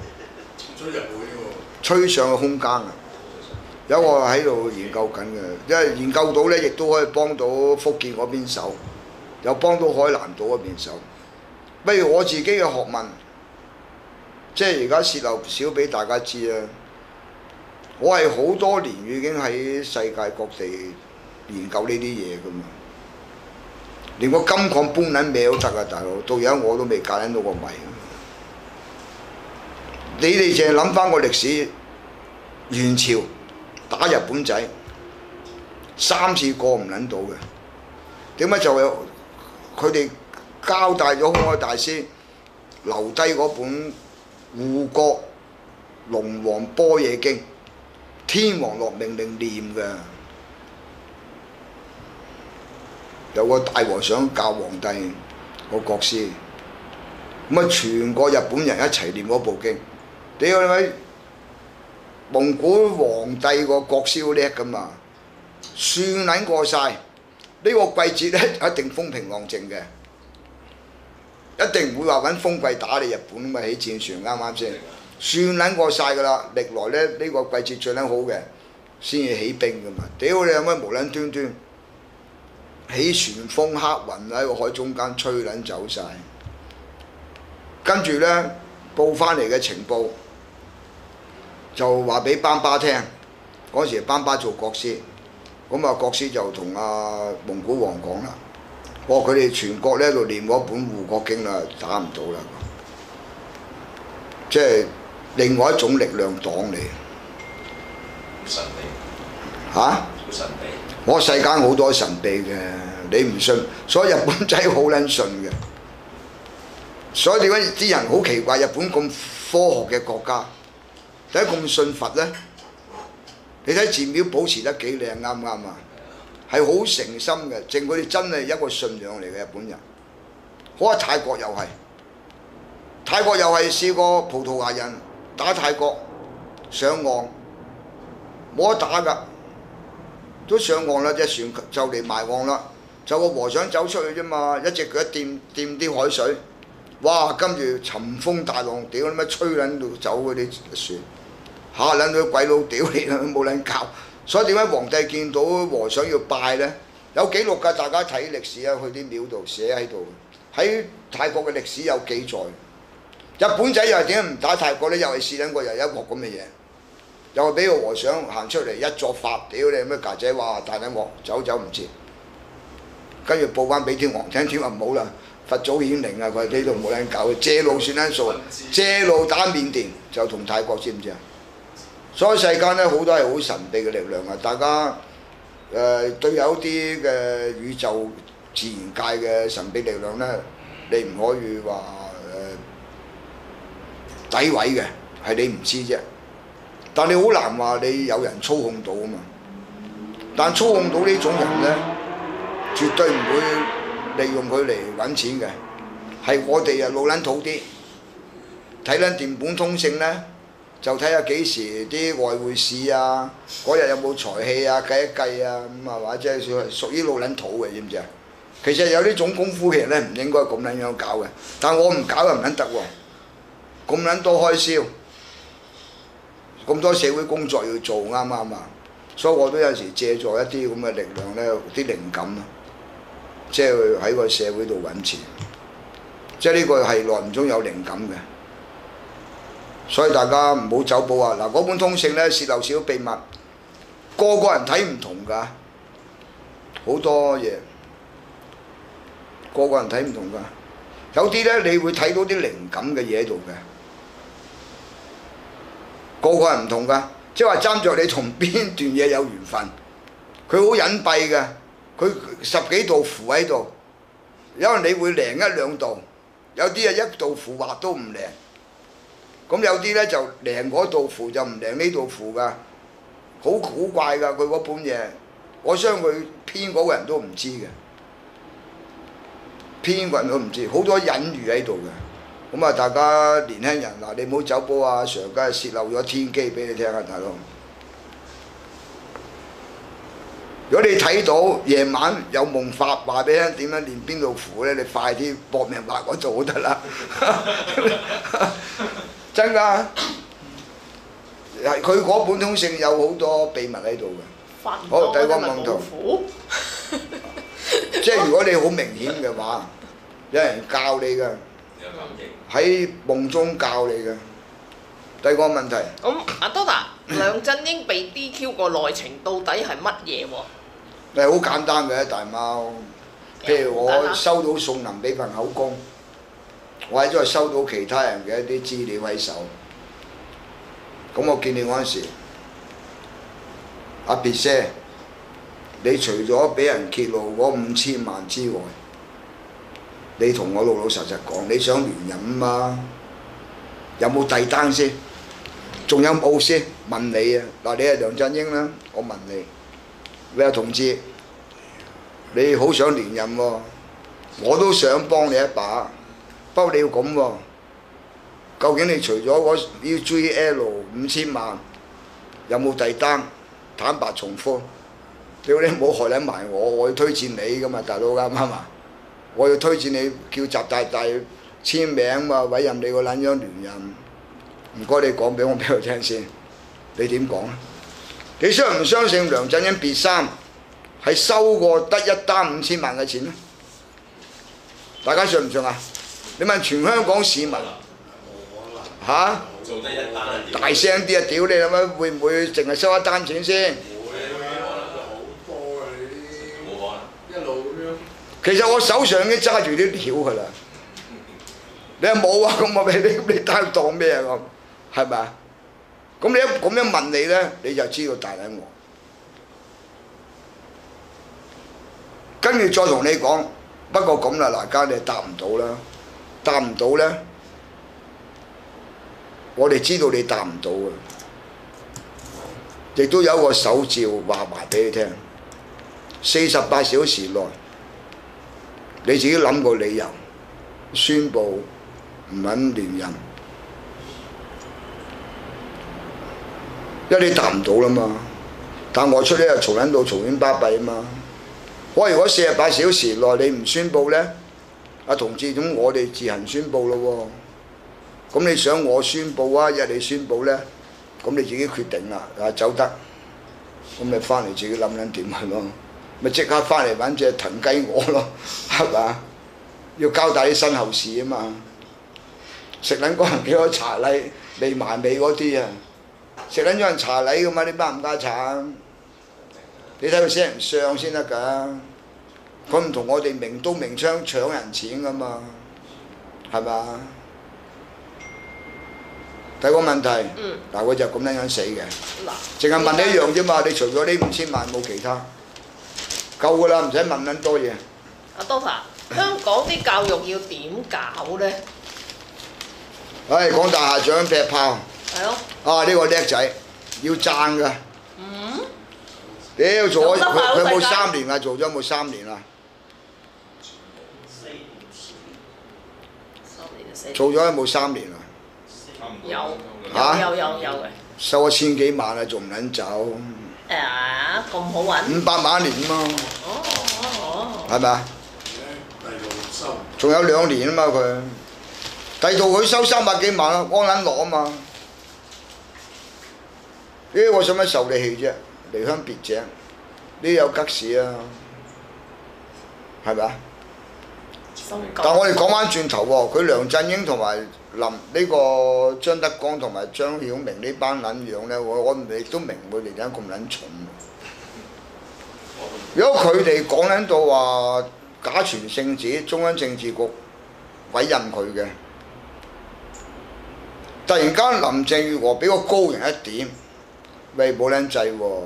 吹上去空間啊！有個喺度研究緊嘅，因為研究到咧，亦都可以幫到福建嗰邊手，又幫到海南島嗰邊手。不如我自己嘅學問，即係而家泄漏少俾大家知啊！我係好多年已經喺世界各地研究呢啲嘢噶嘛，連個金礦搬撚咩都得啊！大佬，到而家我都未解撚到個謎。你哋淨係諗翻個歷史，元朝打日本仔3次過唔撚到嘅，點解就有佢哋交代咗空海大師留低嗰本護國龍王般若經，天皇落命令念嘅，有個大和尚教皇帝個國師，咁啊全個日本人一齊念嗰部經。 屌你咪蒙古皇帝個國師好叻噶嘛，算撚過晒。呢個季節咧一定風平浪靜嘅，一定唔會話揾風季打你日本啊嘛，起戰船啱啱先，算撚過晒㗎啦。歷來咧呢個季節最撚好嘅，先至起兵㗎嘛。屌你有乜無撚端端起旋風黑雲喺個海中間吹撚走晒，跟住咧報翻嚟嘅情報就話俾班巴聽，嗰時班巴做國師。咁啊，國師就同阿蒙古王講啦，佢哋全國咧喺度練嗰本護國經啦，打唔到啦，即係另外一種力量擋你。 神秘嚇？ 好神秘。 我世間好多神秘嘅，你唔信，所以日本仔好撚信嘅。所以點解啲人好奇怪？日本咁科學嘅國家，點解咁信佛咧？你睇寺廟保持得幾靚，啱唔啱啊？係好誠心嘅，淨佢哋真係一個信仰嚟嘅日本人。好啊，泰國又係，泰國又係試過葡萄牙人打泰國上岸，冇得打㗎，都上岸啦，隻船就嚟埋岸啦，就個和尚走出去啫嘛，一隻腳掂啲海水，哇！跟住尋風大浪，屌你乜吹撚到走嗰啲船。嚇撚到鬼佬屌你啦，冇撚教，所以點解皇帝見到和尚要拜呢？有記錄㗎，大家睇歷史啊，去啲廟度寫喺度，喺泰國嘅歷史有記載。日本仔又係點解唔打泰國呢？又係試撚過又一鑊咁嘅嘢，又係俾個和尚行出嚟一作法，屌你咩架仔，哇大撚鑊，走唔切，跟住報翻俾天皇聽，天皇唔好啦，佛祖顯靈啊，佢呢度冇撚搞，借路算撚數，借路打緬甸就同泰國知唔知啊？所以世間咧好多係好神秘嘅力量啊！大家對有啲嘅宇宙自然界嘅神秘力量咧，你唔可以話詆毀嘅，係你唔知啫。但你好難話你有人操控到啊嘛。但操控到呢種人咧，絕對唔會利用佢嚟揾錢嘅，係我哋啊老撚土啲，睇撚電本通勝咧。就睇下幾時啲外匯市啊，嗰日有冇財氣啊，計一計啊，咁啊或者係屬於老撚土嘅，知唔知啊？其實有呢種功夫嘅人咧，唔應該咁撚樣搞嘅，但我唔搞又唔撚得喎，咁撚多開銷，咁多社會工作要做，啱唔啱啊？所以我都有時借助一啲咁嘅力量咧，啲靈感啊，即係喺個社會度揾錢，即係呢個係內唔中有靈感嘅。所以大家唔好走寶啊！嗱，嗰本通勝咧泄漏少秘密，個個人睇唔同㗎，好多嘢，個個人睇唔同㗎。有啲咧你會睇到啲靈感嘅嘢喺度嘅，個個人唔同㗎。即係話爭着你同邊段嘢有緣分，佢好隱蔽嘅，佢10幾道符喺度，有人你會靈一兩道，有啲啊一道符畫都唔靈。咁有啲咧就靈嗰道符就唔靈呢道符㗎，好古怪㗎佢嗰本嘢，我相信佢編嗰個人都唔知嘅，編個人都唔知，好多隱喻喺度嘅。咁啊，大家年輕人嗱，你唔好走寶啊！阿 Sir 梗係泄漏咗天機俾你聽啊，大佬。如果你睇到夜晚有夢法話俾你聽點樣練邊度符咧，你快啲搏命畫嗰度就得啦。真㗎，係佢嗰本通勝有好多秘密喺度嘅。好，第二個問題，即係如果你好明顯嘅話，有人教你㗎，喺夢中教你嘅。第二個問題。 咁阿多達，梁振英被 DQ 個內情到底係乜嘢喎？ 係好簡單嘅，大貓。譬如我收到宋林俾份口供。我喺度收到其他人嘅一啲資料喺手，咁我見你嗰陣時，阿別姐，你除咗俾人揭露嗰5000萬之外，你同我老老實實講，你想連任啊嘛？有冇第單先？仲有冇先？問你啊！嗱，你係梁振英啦，我問你，喂，同志，你好想連任喎，我都想幫你一把。不過你要咁喎， 究竟你除咗嗰 UGL 5000萬，有冇第單？坦白從寬，屌你唔好害撚埋我要推薦你噶嘛，大佬啱唔啱啊？我要推薦你叫習大大簽名嘛，委任你個撚樣聯任。唔該你講俾我聽先，你點講啊？你相唔相信梁振英別三係收過得一單5000萬嘅錢咧？大家信唔信啊？你問全香港市民嚇？ 做得一單大聲啲啊！屌你諗下，會唔會淨係收一單錢先？其實我手上已經揸住啲料㗎啦，你又冇啊？咁我俾你當咩啊？咁係咪啊？咁你一咁樣問你咧，你就知道大撚我。跟住再同你講，不過咁啦，嗱家你答唔到啦，答唔到咧，我哋知道你答唔到嘅，亦都有個手照話埋俾你聽，48小時內。你自己諗個理由，宣佈唔肯連任，因為你答唔到啦嘛。但我出呢又嘈撚到嘈喧巴閉啊嘛。我如果48小時內你唔宣佈呢，阿同志咁我哋自行宣佈咯喎。咁你想我宣佈啊，一係你宣佈呢，咁你自己決定啦。啊走得，咁咪翻嚟自己諗諗點去咯。咪即刻翻嚟揾隻騰雞鵝咯，係嘛？要交代啲身後事啊嘛！食撚嗰人幾多茶禮未埋尾嗰啲啊！食撚咗人茶禮噶嘛？你班唔家產，你睇佢寫人相先得㗎。佢唔同我哋明刀明槍搶人錢噶嘛，係嘛？第二個問題，嗱佢就咁樣死嘅，淨係問你一樣啫嘛。你除咗呢5000萬冇其他。夠㗎啦，唔使問咁多嘢。 阿 Doctor， 香港啲教育要點搞呢？ 唉，講大廈長劈炮。 係咯。 啊！呢個叻仔，要讚㗎。屌做咗佢冇3年啊？做咗冇3年啊？做咗冇3年啊？ 有嘅。 收咗1000幾萬啊，仲唔撚走？ 咁好揾 ？500萬一年嘛，係咪啊？仲有2年啊嘛佢，第度佢收300幾萬啊，安撚樂啊嘛。我使乜受你氣啫？離鄉別井，呢有吉事啊，係咪啊？但我哋講翻轉頭喎，佢梁振英同埋呢個張德江同埋張曉明呢班撚樣咧，我亦都明佢哋點解咁撚蠢。如果佢哋講撚到話假傳聖旨，中央政治局委任佢嘅，突然間林鄭月娥俾個高人一點，喂冇撚制喎，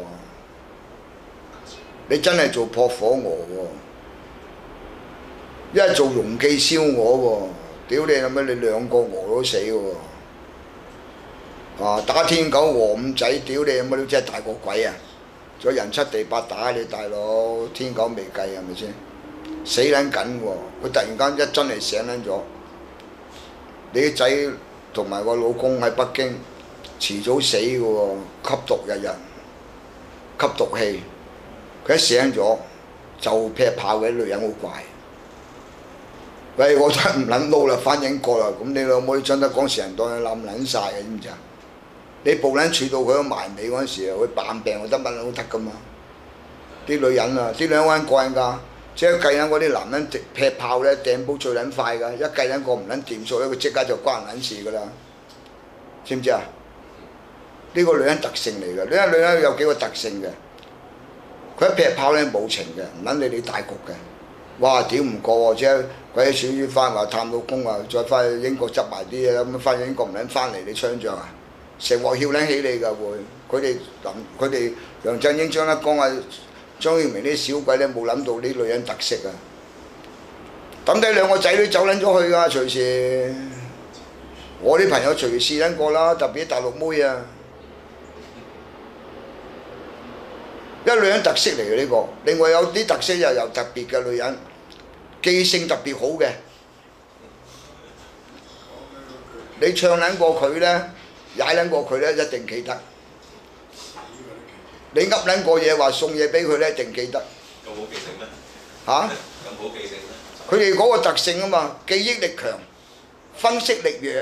你真係做撲火鵝喎！一係做容記燒鵝喎，屌你諗乜？你2個鵝都死喎！啊打天狗和5仔，屌你諗乜？你真係大過鬼啊！仲有人七地八打你大佬，天狗未計係咪先？死撚緊喎！佢突然間一真係醒撚咗，你啲仔同埋個老公喺北京遲早死嘅喎，吸毒日日吸毒氣，佢一醒咗就劈炮嘅，啲女人好怪。喂，我真係唔撚撈啦，反應過啦，咁你老母張德江成人當你冧撚晒嘅，知唔知啊？你部撚處到佢埋尾嗰陣時啊，佢扮病就得乜都得噶嘛。啲女人啊，啲女人玩過癮㗎，即係計緊嗰啲男人劈炮咧，掟煲最撚快㗎，一計緊個唔撚掂數咧，佢即刻就關撚事㗎啦，知唔知啊？呢個女人特性嚟㗎，呢個女人有幾個特性嘅，佢一劈炮咧冇情嘅，唔撚理你大局嘅。哇！屌唔過喎，即係鬼鼠魚翻話探老公啊，再翻去英國執埋啲嘢，咁翻英國唔撚翻嚟你槍仗啊！成鑊翹撚起你㗎會，佢哋梁振英、張德江啊、張曉明啲小鬼咧冇諗到啲女人特色啊！抌低2個仔女走撚咗去㗎，隨時。我啲朋友隨時試撚過啦，特別啲大陸妹啊，因為女人特色嚟嘅呢個。另外有啲特色又有特別嘅女人，記性特別好嘅。 你唱撚過佢咧，踩撚過佢咧，一定記得。你噏撚過嘢話送嘢俾佢咧，一定記得。 咁好記性咩？ 嚇？ 咁好記性咩？ 佢哋嗰個特性啊嘛，記憶力強，分析力弱，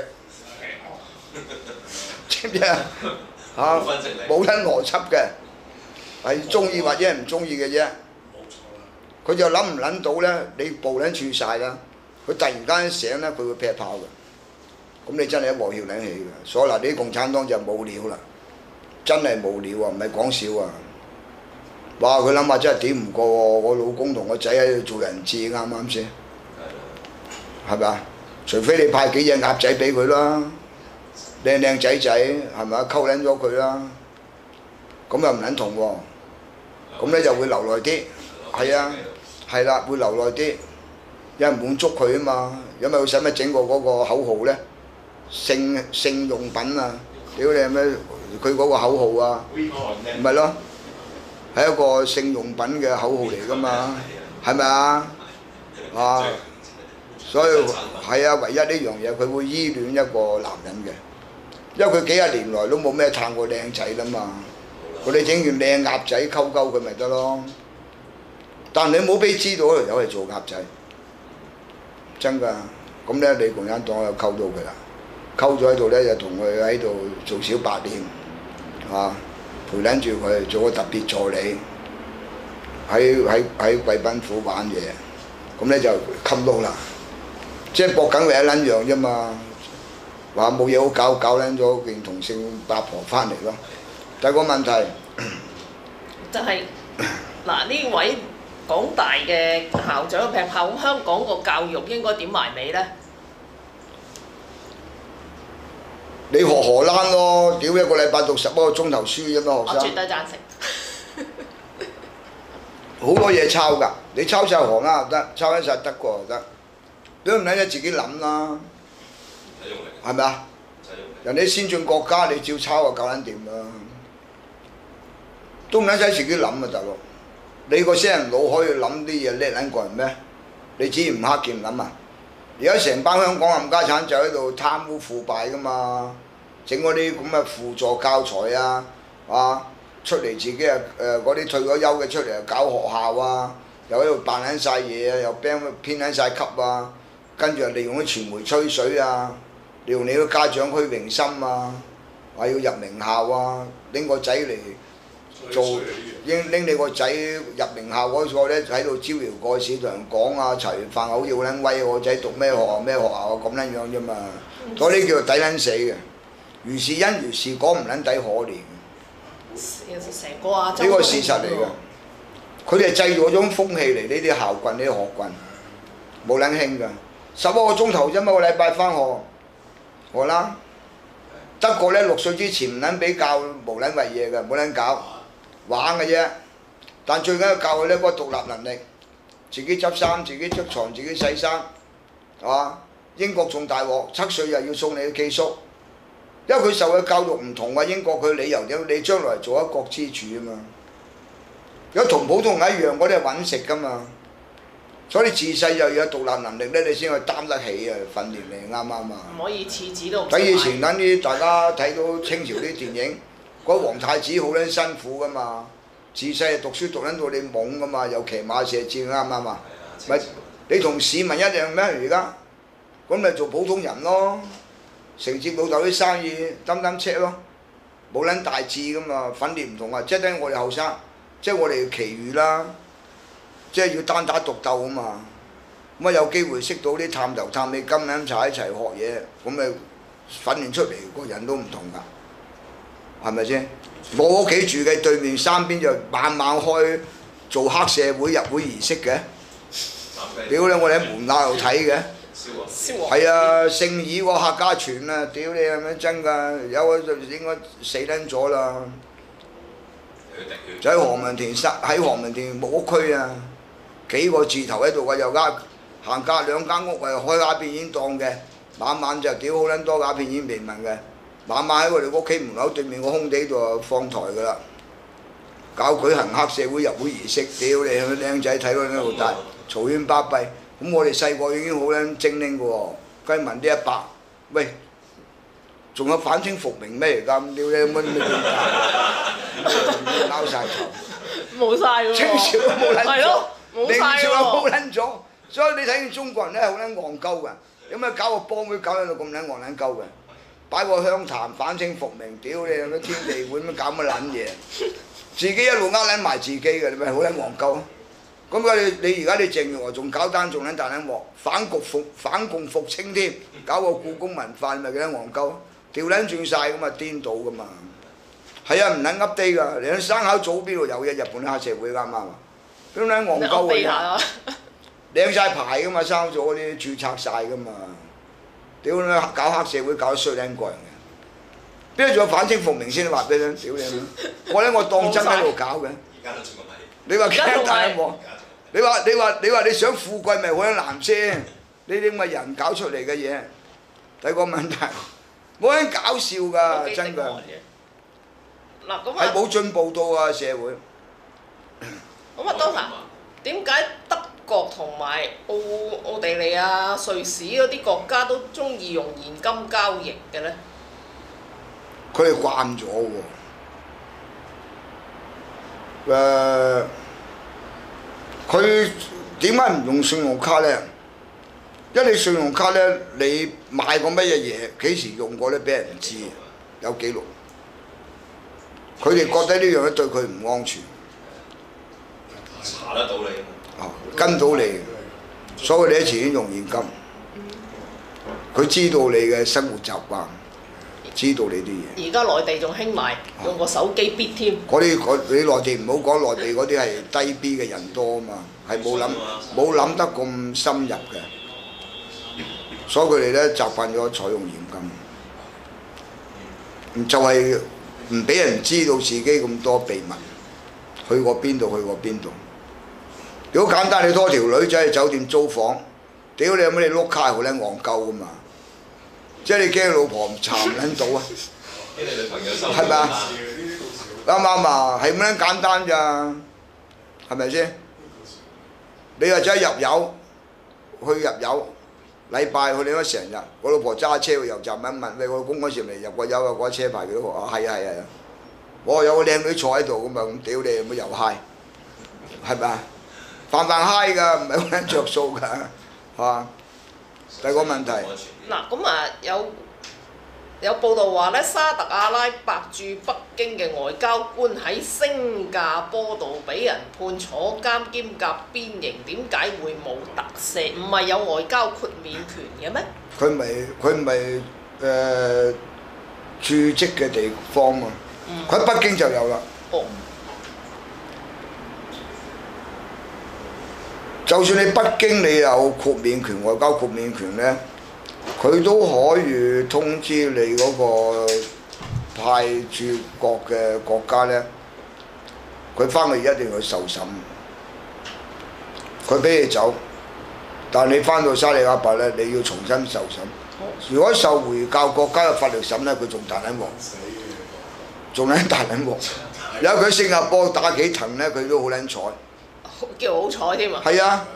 知唔知啊？嚇，冇撚邏輯嘅，係中意或者係唔中意嘅啫。佢就諗唔諗到咧？你步撚住晒啦，佢突然間醒咧，佢會劈炮嘅。咁你真係一鑊曉撚起嘅。所以嗱，啲共產黨就冇料啦，真係冇料啊，唔係講笑啊！哇！佢諗下真係點唔過喎，我老公同個仔喺度做人質，啱唔啱先？係咪啊？除非你派幾隻鴨仔俾佢啦，靚靚仔仔係咪啊？溝撚咗佢啦，咁又唔撚同喎，咁咧就會留耐啲，係啊，係啦，會留耐啲，有人滿足佢啊嘛，因為佢使乜整個嗰個口號咧？性用品啊！屌你係咩？佢嗰個口號啊，唔係咯？係一個性用品嘅口號嚟㗎嘛，係咪啊？啊，所以係啊，唯一呢樣嘢佢會依戀一個男人嘅，因為佢幾廿年來都冇咩探過靚仔啦嘛，佢哋整完靚鴨仔溝溝佢咪得咯。但你冇俾知道嗰條友係做鴨仔，真㗎。咁咧，你共產黨又溝到佢啦，溝咗喺度咧就同佢喺度做小白臉，啊！陪撚住佢做個特別助理，喺貴賓府玩嘢，咁咧就冚到啦，即係搏緊為一撚樣啫嘛，話冇嘢好搞，搞撚咗件同性八婆翻嚟咯。第二個問題就係嗱，呢位港大嘅校長劈炮，咁香港個教育應該點埋尾咧？ 你學荷蘭咯，屌一個禮拜讀11個鐘頭書啫嘛，學生。 我絕對贊成。 好多嘢抄㗎，你抄晒荷蘭又得，抄緊晒德國又得，你都唔撚使自己諗啦，係咪啊？人哋先進國家你照抄就夠撚掂啦，都唔撚使自己諗啊大佬，你個死人腦可以諗啲嘢叻撚過人咩？你只唔黑劍諗啊？而家成班香港冚家產就喺度貪污腐敗㗎嘛，整嗰啲咁嘅輔助教材啊，出嚟自己嗰啲退咗休嘅出嚟又搞學校啊，又喺度扮撚晒嘢啊，又編撚晒級啊，跟住又利用啲傳媒吹水啊，利用你啲家長虛榮心啊，話要入名校啊，拎個仔嚟做拎你個仔入名校嗰個咧喺度招搖過市同人講啊，茶餘飯後好似好撚威，我仔讀咩學校咩學校啊咁撚樣啫嘛，嗰啲叫做抵撚死嘅，如是因如是果唔撚抵可憐。 成個亞洲呢個事實嚟㗎，佢哋製造咗種風氣嚟，呢啲校棍呢啲學棍冇撚興㗎，11個鐘頭啫嘛，個禮拜返學，荷蘭德國咧6歲之前唔撚俾教無撚為嘢㗎，冇撚搞玩嘅啫，但最緊要教佢呢個獨立能力，自己執衫、自己捽床、自己洗衫，係嘛？英國仲大鑊，7歲又要送你去寄宿。因為佢受嘅教育唔同啊，英國佢理由點？你將來做一國之主啊嘛，如果同普通人一樣，嗰啲係揾食噶嘛，所以你自細又要有獨立能力咧，你先可以擔得起啊，訓練你啱唔啱啊？ 唔可以廁紙都唔。 睇以前等啲大家睇到清朝啲電影，嗰皇太子好撚辛苦噶嘛，自細讀書讀撚到你懵噶嘛，又騎馬射箭啱唔啱啊？咪你同市民一樣咩？而家咁咪做普通人咯。承接老豆啲生意，擔車咯，冇撚大志噶嘛，訓練唔同啊！即係等我哋後生，即係我哋奇遇啦，即係要單打獨鬥啊嘛。咁啊有機會識到啲探頭探尾金撚柴一齊學嘢，咁咪訓練出嚟個人都唔同㗎，係咪先？我屋企住嘅對面山邊就晚晚開做黑社會入會儀式嘅，屌你！我哋喺門口度睇嘅。係啊，聖爾個客家傳啊，屌你係咪真㗎？有個就應該死撚咗啦，就喺何文田木屋區啊，幾個字頭喺度啊，又行隔兩間屋開鴉片煙檔嘅，晚晚就屌好撚多鴉片煙未聞嘅，晚晚喺我哋屋企門口對面個空地度放台㗎啦，搞舉行黑社會入會儀式，屌你係咪靚仔睇到喺度大嘈喧巴閉。咁我哋細個已經好撚精靈嘅喎，雞聞啲100，喂仲有反清復明咩嚟㗎？屌你乜乜拗晒頭， 冇晒喎。 清朝都冇撚咗， 係咯，冇明晒朝又冇喎。 撚咗，所以你睇見中國人咧好撚戇鳩㗎，有咩搞個幫會搞到咁撚戇撚鳩嘅？擺個香壇反清復明，屌你有咩天地會咁搞乜撚嘢？自己一路撚埋自己嘅，你咪好撚戇鳩。咁你而家你鄭月娥仲搞單仲撚大撚鑊，反共復清添，搞個故宮文化，你咪幾撚戇鳩？調撚轉晒咁啊，顛倒噶嘛。係啊，唔撚噏地㗎，你喺生考組邊度有嘅？日本啲黑社會啱唔啱啊？點撚戇鳩嘅啫？領晒牌㗎嘛，生考組嗰啲註冊晒㗎嘛。屌你搞黑社會搞得衰撚過人嘅，邊度仲有反清復明先？話俾你聽，屌你！我當真喺度搞嘅。 而家都仲咁係。 你話驚大鑊？你話你想富貴咪好撚難先？呢啲咁嘅人搞出嚟嘅嘢，第二個問題冇人搞笑㗎，真㗎。 嗱咁係冇進步到啊社會。 咁啊，當下點解德國同埋奧地利啊、瑞士嗰啲國家都中意用現金交易嘅咧？ 佢哋慣咗喎。佢點解唔用信用卡咧？因為你信用卡咧，你買過乜嘢嘢，幾時用過咧，俾人唔知，有記錄。佢哋覺得呢樣嘢對佢唔安全。 查得到你啊！跟到你，所以你一前用現金。佢知道你嘅生活習慣，知道你啲嘢。 而家內地仲興埋用個手機 bid 添。 你內地唔好講，內地嗰啲係低 B 嘅人多啊嘛，係冇諗得咁深入嘅，所以佢哋咧習慣咗採用現金，就係唔俾人知道自己咁多秘密，去過邊度。如果簡單，你拖條女仔去酒店租房，屌你有乜你碌卡係好撚戇鳩噶嘛？即係你驚老婆唔查唔撚到啊？ 驚你女朋友收係咪啊？啱唔啱啊？係咁撚簡單咋，係咪先？你或者入油，禮拜去你嗰成日，我老婆揸車去油站問喂，我老公嗰時嚟入過油啊，嗰車牌幾多號啊？係啊，我有個靚女坐喺度咁啊，咁屌你有冇油嗨？係咪啊？泛嗨㗎，唔係好撚着數㗎，係嘛？第二個問題。 嗱咁啊，有報道話咧，沙特阿拉伯駐北京嘅外交官喺新加坡度俾人判坐監兼夾鞭刑，點解會冇特赦？唔係有外交豁免權嘅咩？ 佢唔係駐職嘅地方嘛，佢喺北京就有啦。 哦。 就算你北京你有豁免權，外交豁免權咧，佢都可以通知你嗰個派駐國嘅國家咧，佢翻去一定要受審，佢俾你走，但係你翻到沙利阿伯咧，你要重新受審。如果受回教國家嘅法律審咧，佢仲大撚鑊，仲撚大撚鑊。有佢新加坡打幾藤咧，佢都好撚彩。 叫好彩添啊！ 係啊！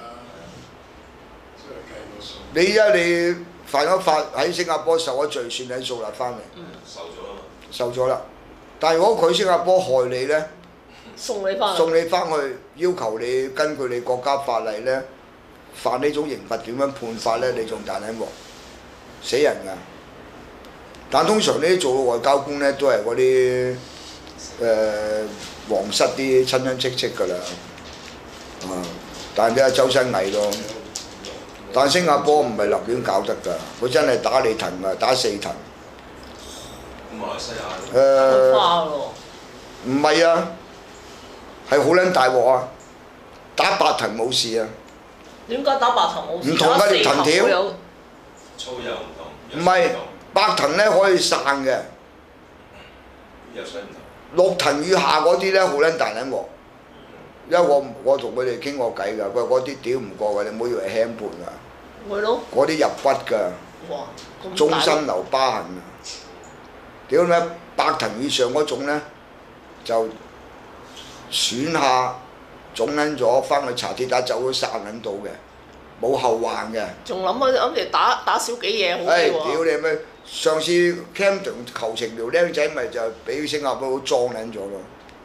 你犯咗法喺新加坡受咗罪，算你數啦翻嚟。受咗啦。但係如果佢新加坡害你咧， 送你翻去，要求你根據你國家法例咧，犯呢種刑罰點樣判法咧？你仲大撚鑊，死人㗎！但通常呢啲做外交官咧，都係嗰啲皇室啲親戚㗎啦。但係你周身蟻咯，但新加坡唔係立亂搞得㗎，佢真係打你藤㗎，打4藤。 馬來西亞唔係啊，係好撚大鑊啊！打8藤冇事啊。 點解打8藤冇事？ 唔同㗎條藤條。 粗幼唔同。 唔係8藤咧可以散嘅。6藤以下嗰啲咧好撚大撚鑊。因為我同佢哋傾過偈㗎，佢話嗰啲屌唔過㗎，你唔好以為輕判㗎。 係咯。 嗰啲入骨㗎。 哇！ 終身留疤痕啊！屌咩8藤以上嗰種咧，就損下腫撚咗，翻去查鐵打走都散撚到嘅，冇後患嘅。 仲諗住打少幾嘢好啲喎。 屌你咩上次 Camden 求情條僆仔咪就俾新加坡佬裝撚咗咯，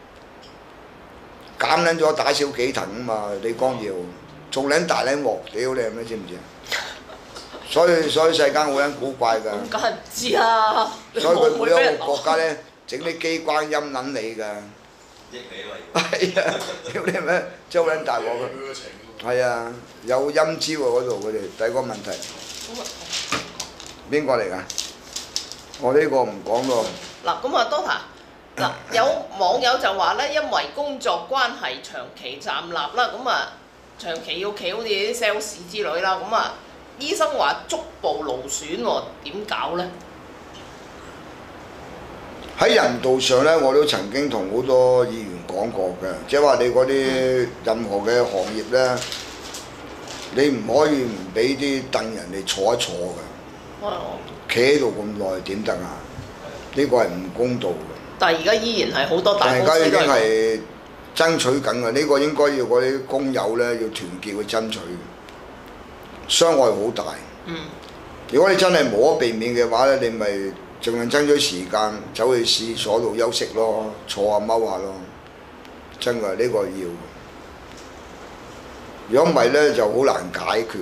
減撚咗打少幾騰啊嘛，李光耀仲撚大撚鑊，屌你係咩知唔知啊？所以世間好撚古怪㗎。 咁梗係唔知啦。 所以佢每一個國家咧整啲機關陰撚你㗎。 益你啊嘛。 係啊，屌你係咩？真係好撚大鑊㗎。係啊，有陰招喎嗰度佢哋。第二個問題。邊個嚟㗎？我呢個唔講咯。 嗱咁啊，Doctor，嗱有網友就話咧，因為工作關係長期站立啦，咁啊長期要企好似啲 sales 之類啦，咁啊醫生話足部勞損喎，點搞咧？ 喺人道上咧，我都曾經同好多議員講過嘅，即係話你嗰啲任何嘅行業咧，你唔可以唔俾啲凳人哋坐一坐嘅。企喺度咁耐點得啊？呢個係唔公道嘅。 但係而家依然係好多大公司。 但係而家已經係爭取緊嘅，呢個應該要嗰啲工友咧要團結去爭取，傷害好大。如果你真係無可避免嘅話咧，你咪盡量爭取時間走去廁所度休息咯，坐下踎下咯。真㗎，呢個要。如果唔係咧，就好難解決。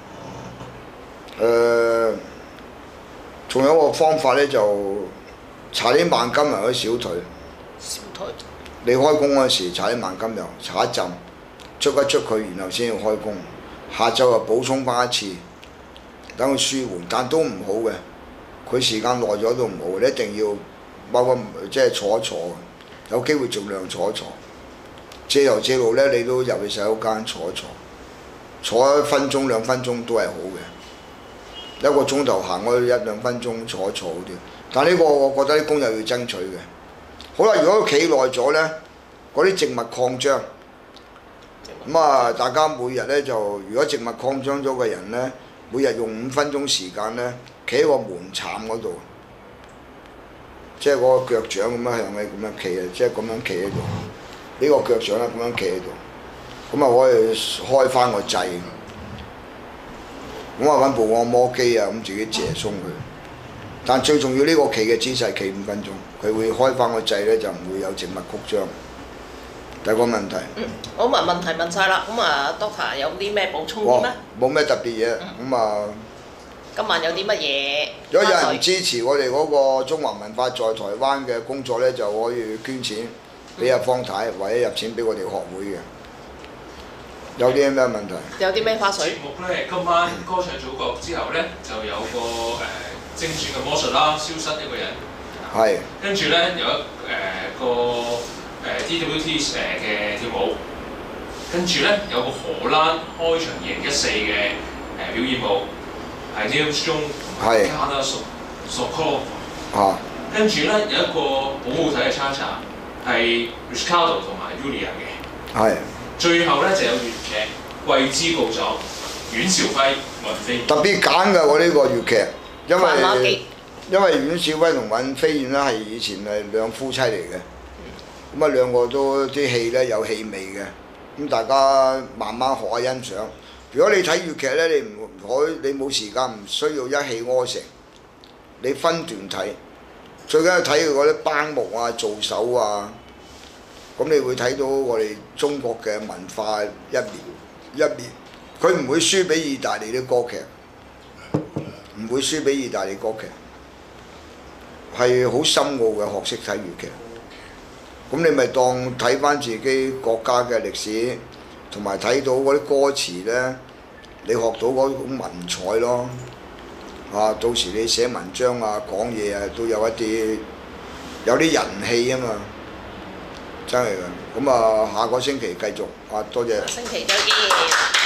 仲有一個方法咧，就搽啲萬金油喺小腿。 小腿。 你開工嗰時搽啲萬金油，搽一浸，捽一捽佢，然後先要開工。下晝又補充翻一次，等佢舒緩，但都唔好嘅。佢時間耐咗都唔好，你一定要踎即係坐一坐，有機會盡量坐一坐。借油借路咧，你都入去洗手間坐一坐，坐1分鐘2分鐘都係好嘅。一個鐘頭行開1、2分鐘坐一坐好啲，但呢個我覺得啲工友要爭取嘅。好啦，如果企耐咗呢，嗰啲靜脈擴張，咁啊大家每日呢，就，如果靜脈擴張咗嘅人呢，每日用5分鐘時間呢，企喺個門檻嗰度，即係嗰個腳掌咁樣向你咁樣企啊，即係咁樣企喺度，呢個腳掌咧咁樣企喺度，咁啊可以開翻個掣。咁啊揾部按摩機啊，咁自己借鬆佢。但最重要呢個企嘅姿勢企5分鐘，佢會開翻個掣咧，就唔會有靜脈曲張。第一個問題。 好，問題問晒啦。咁啊 ，Doctor 有啲咩補充啲咩？ 冇咩特別嘢。咁啊。 今晚有啲乜嘢？ 如果有人支持我哋嗰個中華文化在台灣嘅工作咧，就可以捐錢俾阿方太，或者入錢俾我哋學會嘅。有啲咩問題？ 有啲咩花絮？ 節目咧，今晚歌唱祖國之後咧，就有個精選嘅魔術啦，消失一個人。 係。跟住咧有個DWT 嘅跳舞，跟住咧有個荷蘭開場2014嘅表演舞，係 Neil Strong 同埋 Carla Sokolov。啊。跟住咧有一個好好睇嘅 cha-cha，係 Ricardo 同埋 Yulia 嘅。係。最後咧就有粵劇《桂枝告狀》，阮兆輝、尹飛燕。特別揀嘅我呢個粵劇，因為阮兆輝同尹飛燕咧係以前係兩夫妻嚟嘅，咁啊兩個都啲戲咧有戲味嘅，咁大家慢慢學下欣賞。如果你睇粵劇咧，你冇時間，唔需要一氣呵成，你分段睇，最緊要睇佢嗰啲班目啊、做手啊。咁你會睇到我哋中國嘅文化一面，佢唔會輸俾意大利啲歌劇，唔會輸俾意大利歌劇，係好深奧嘅學識睇粵劇。咁你咪當睇翻自己國家嘅歷史，同埋睇到嗰啲歌詞呢，你學到嗰種文采咯。啊，到時你寫文章啊、講嘢啊，都有啲人氣啊嘛。真係㗎，咁啊下個星期繼續，啊多謝。下星期再見。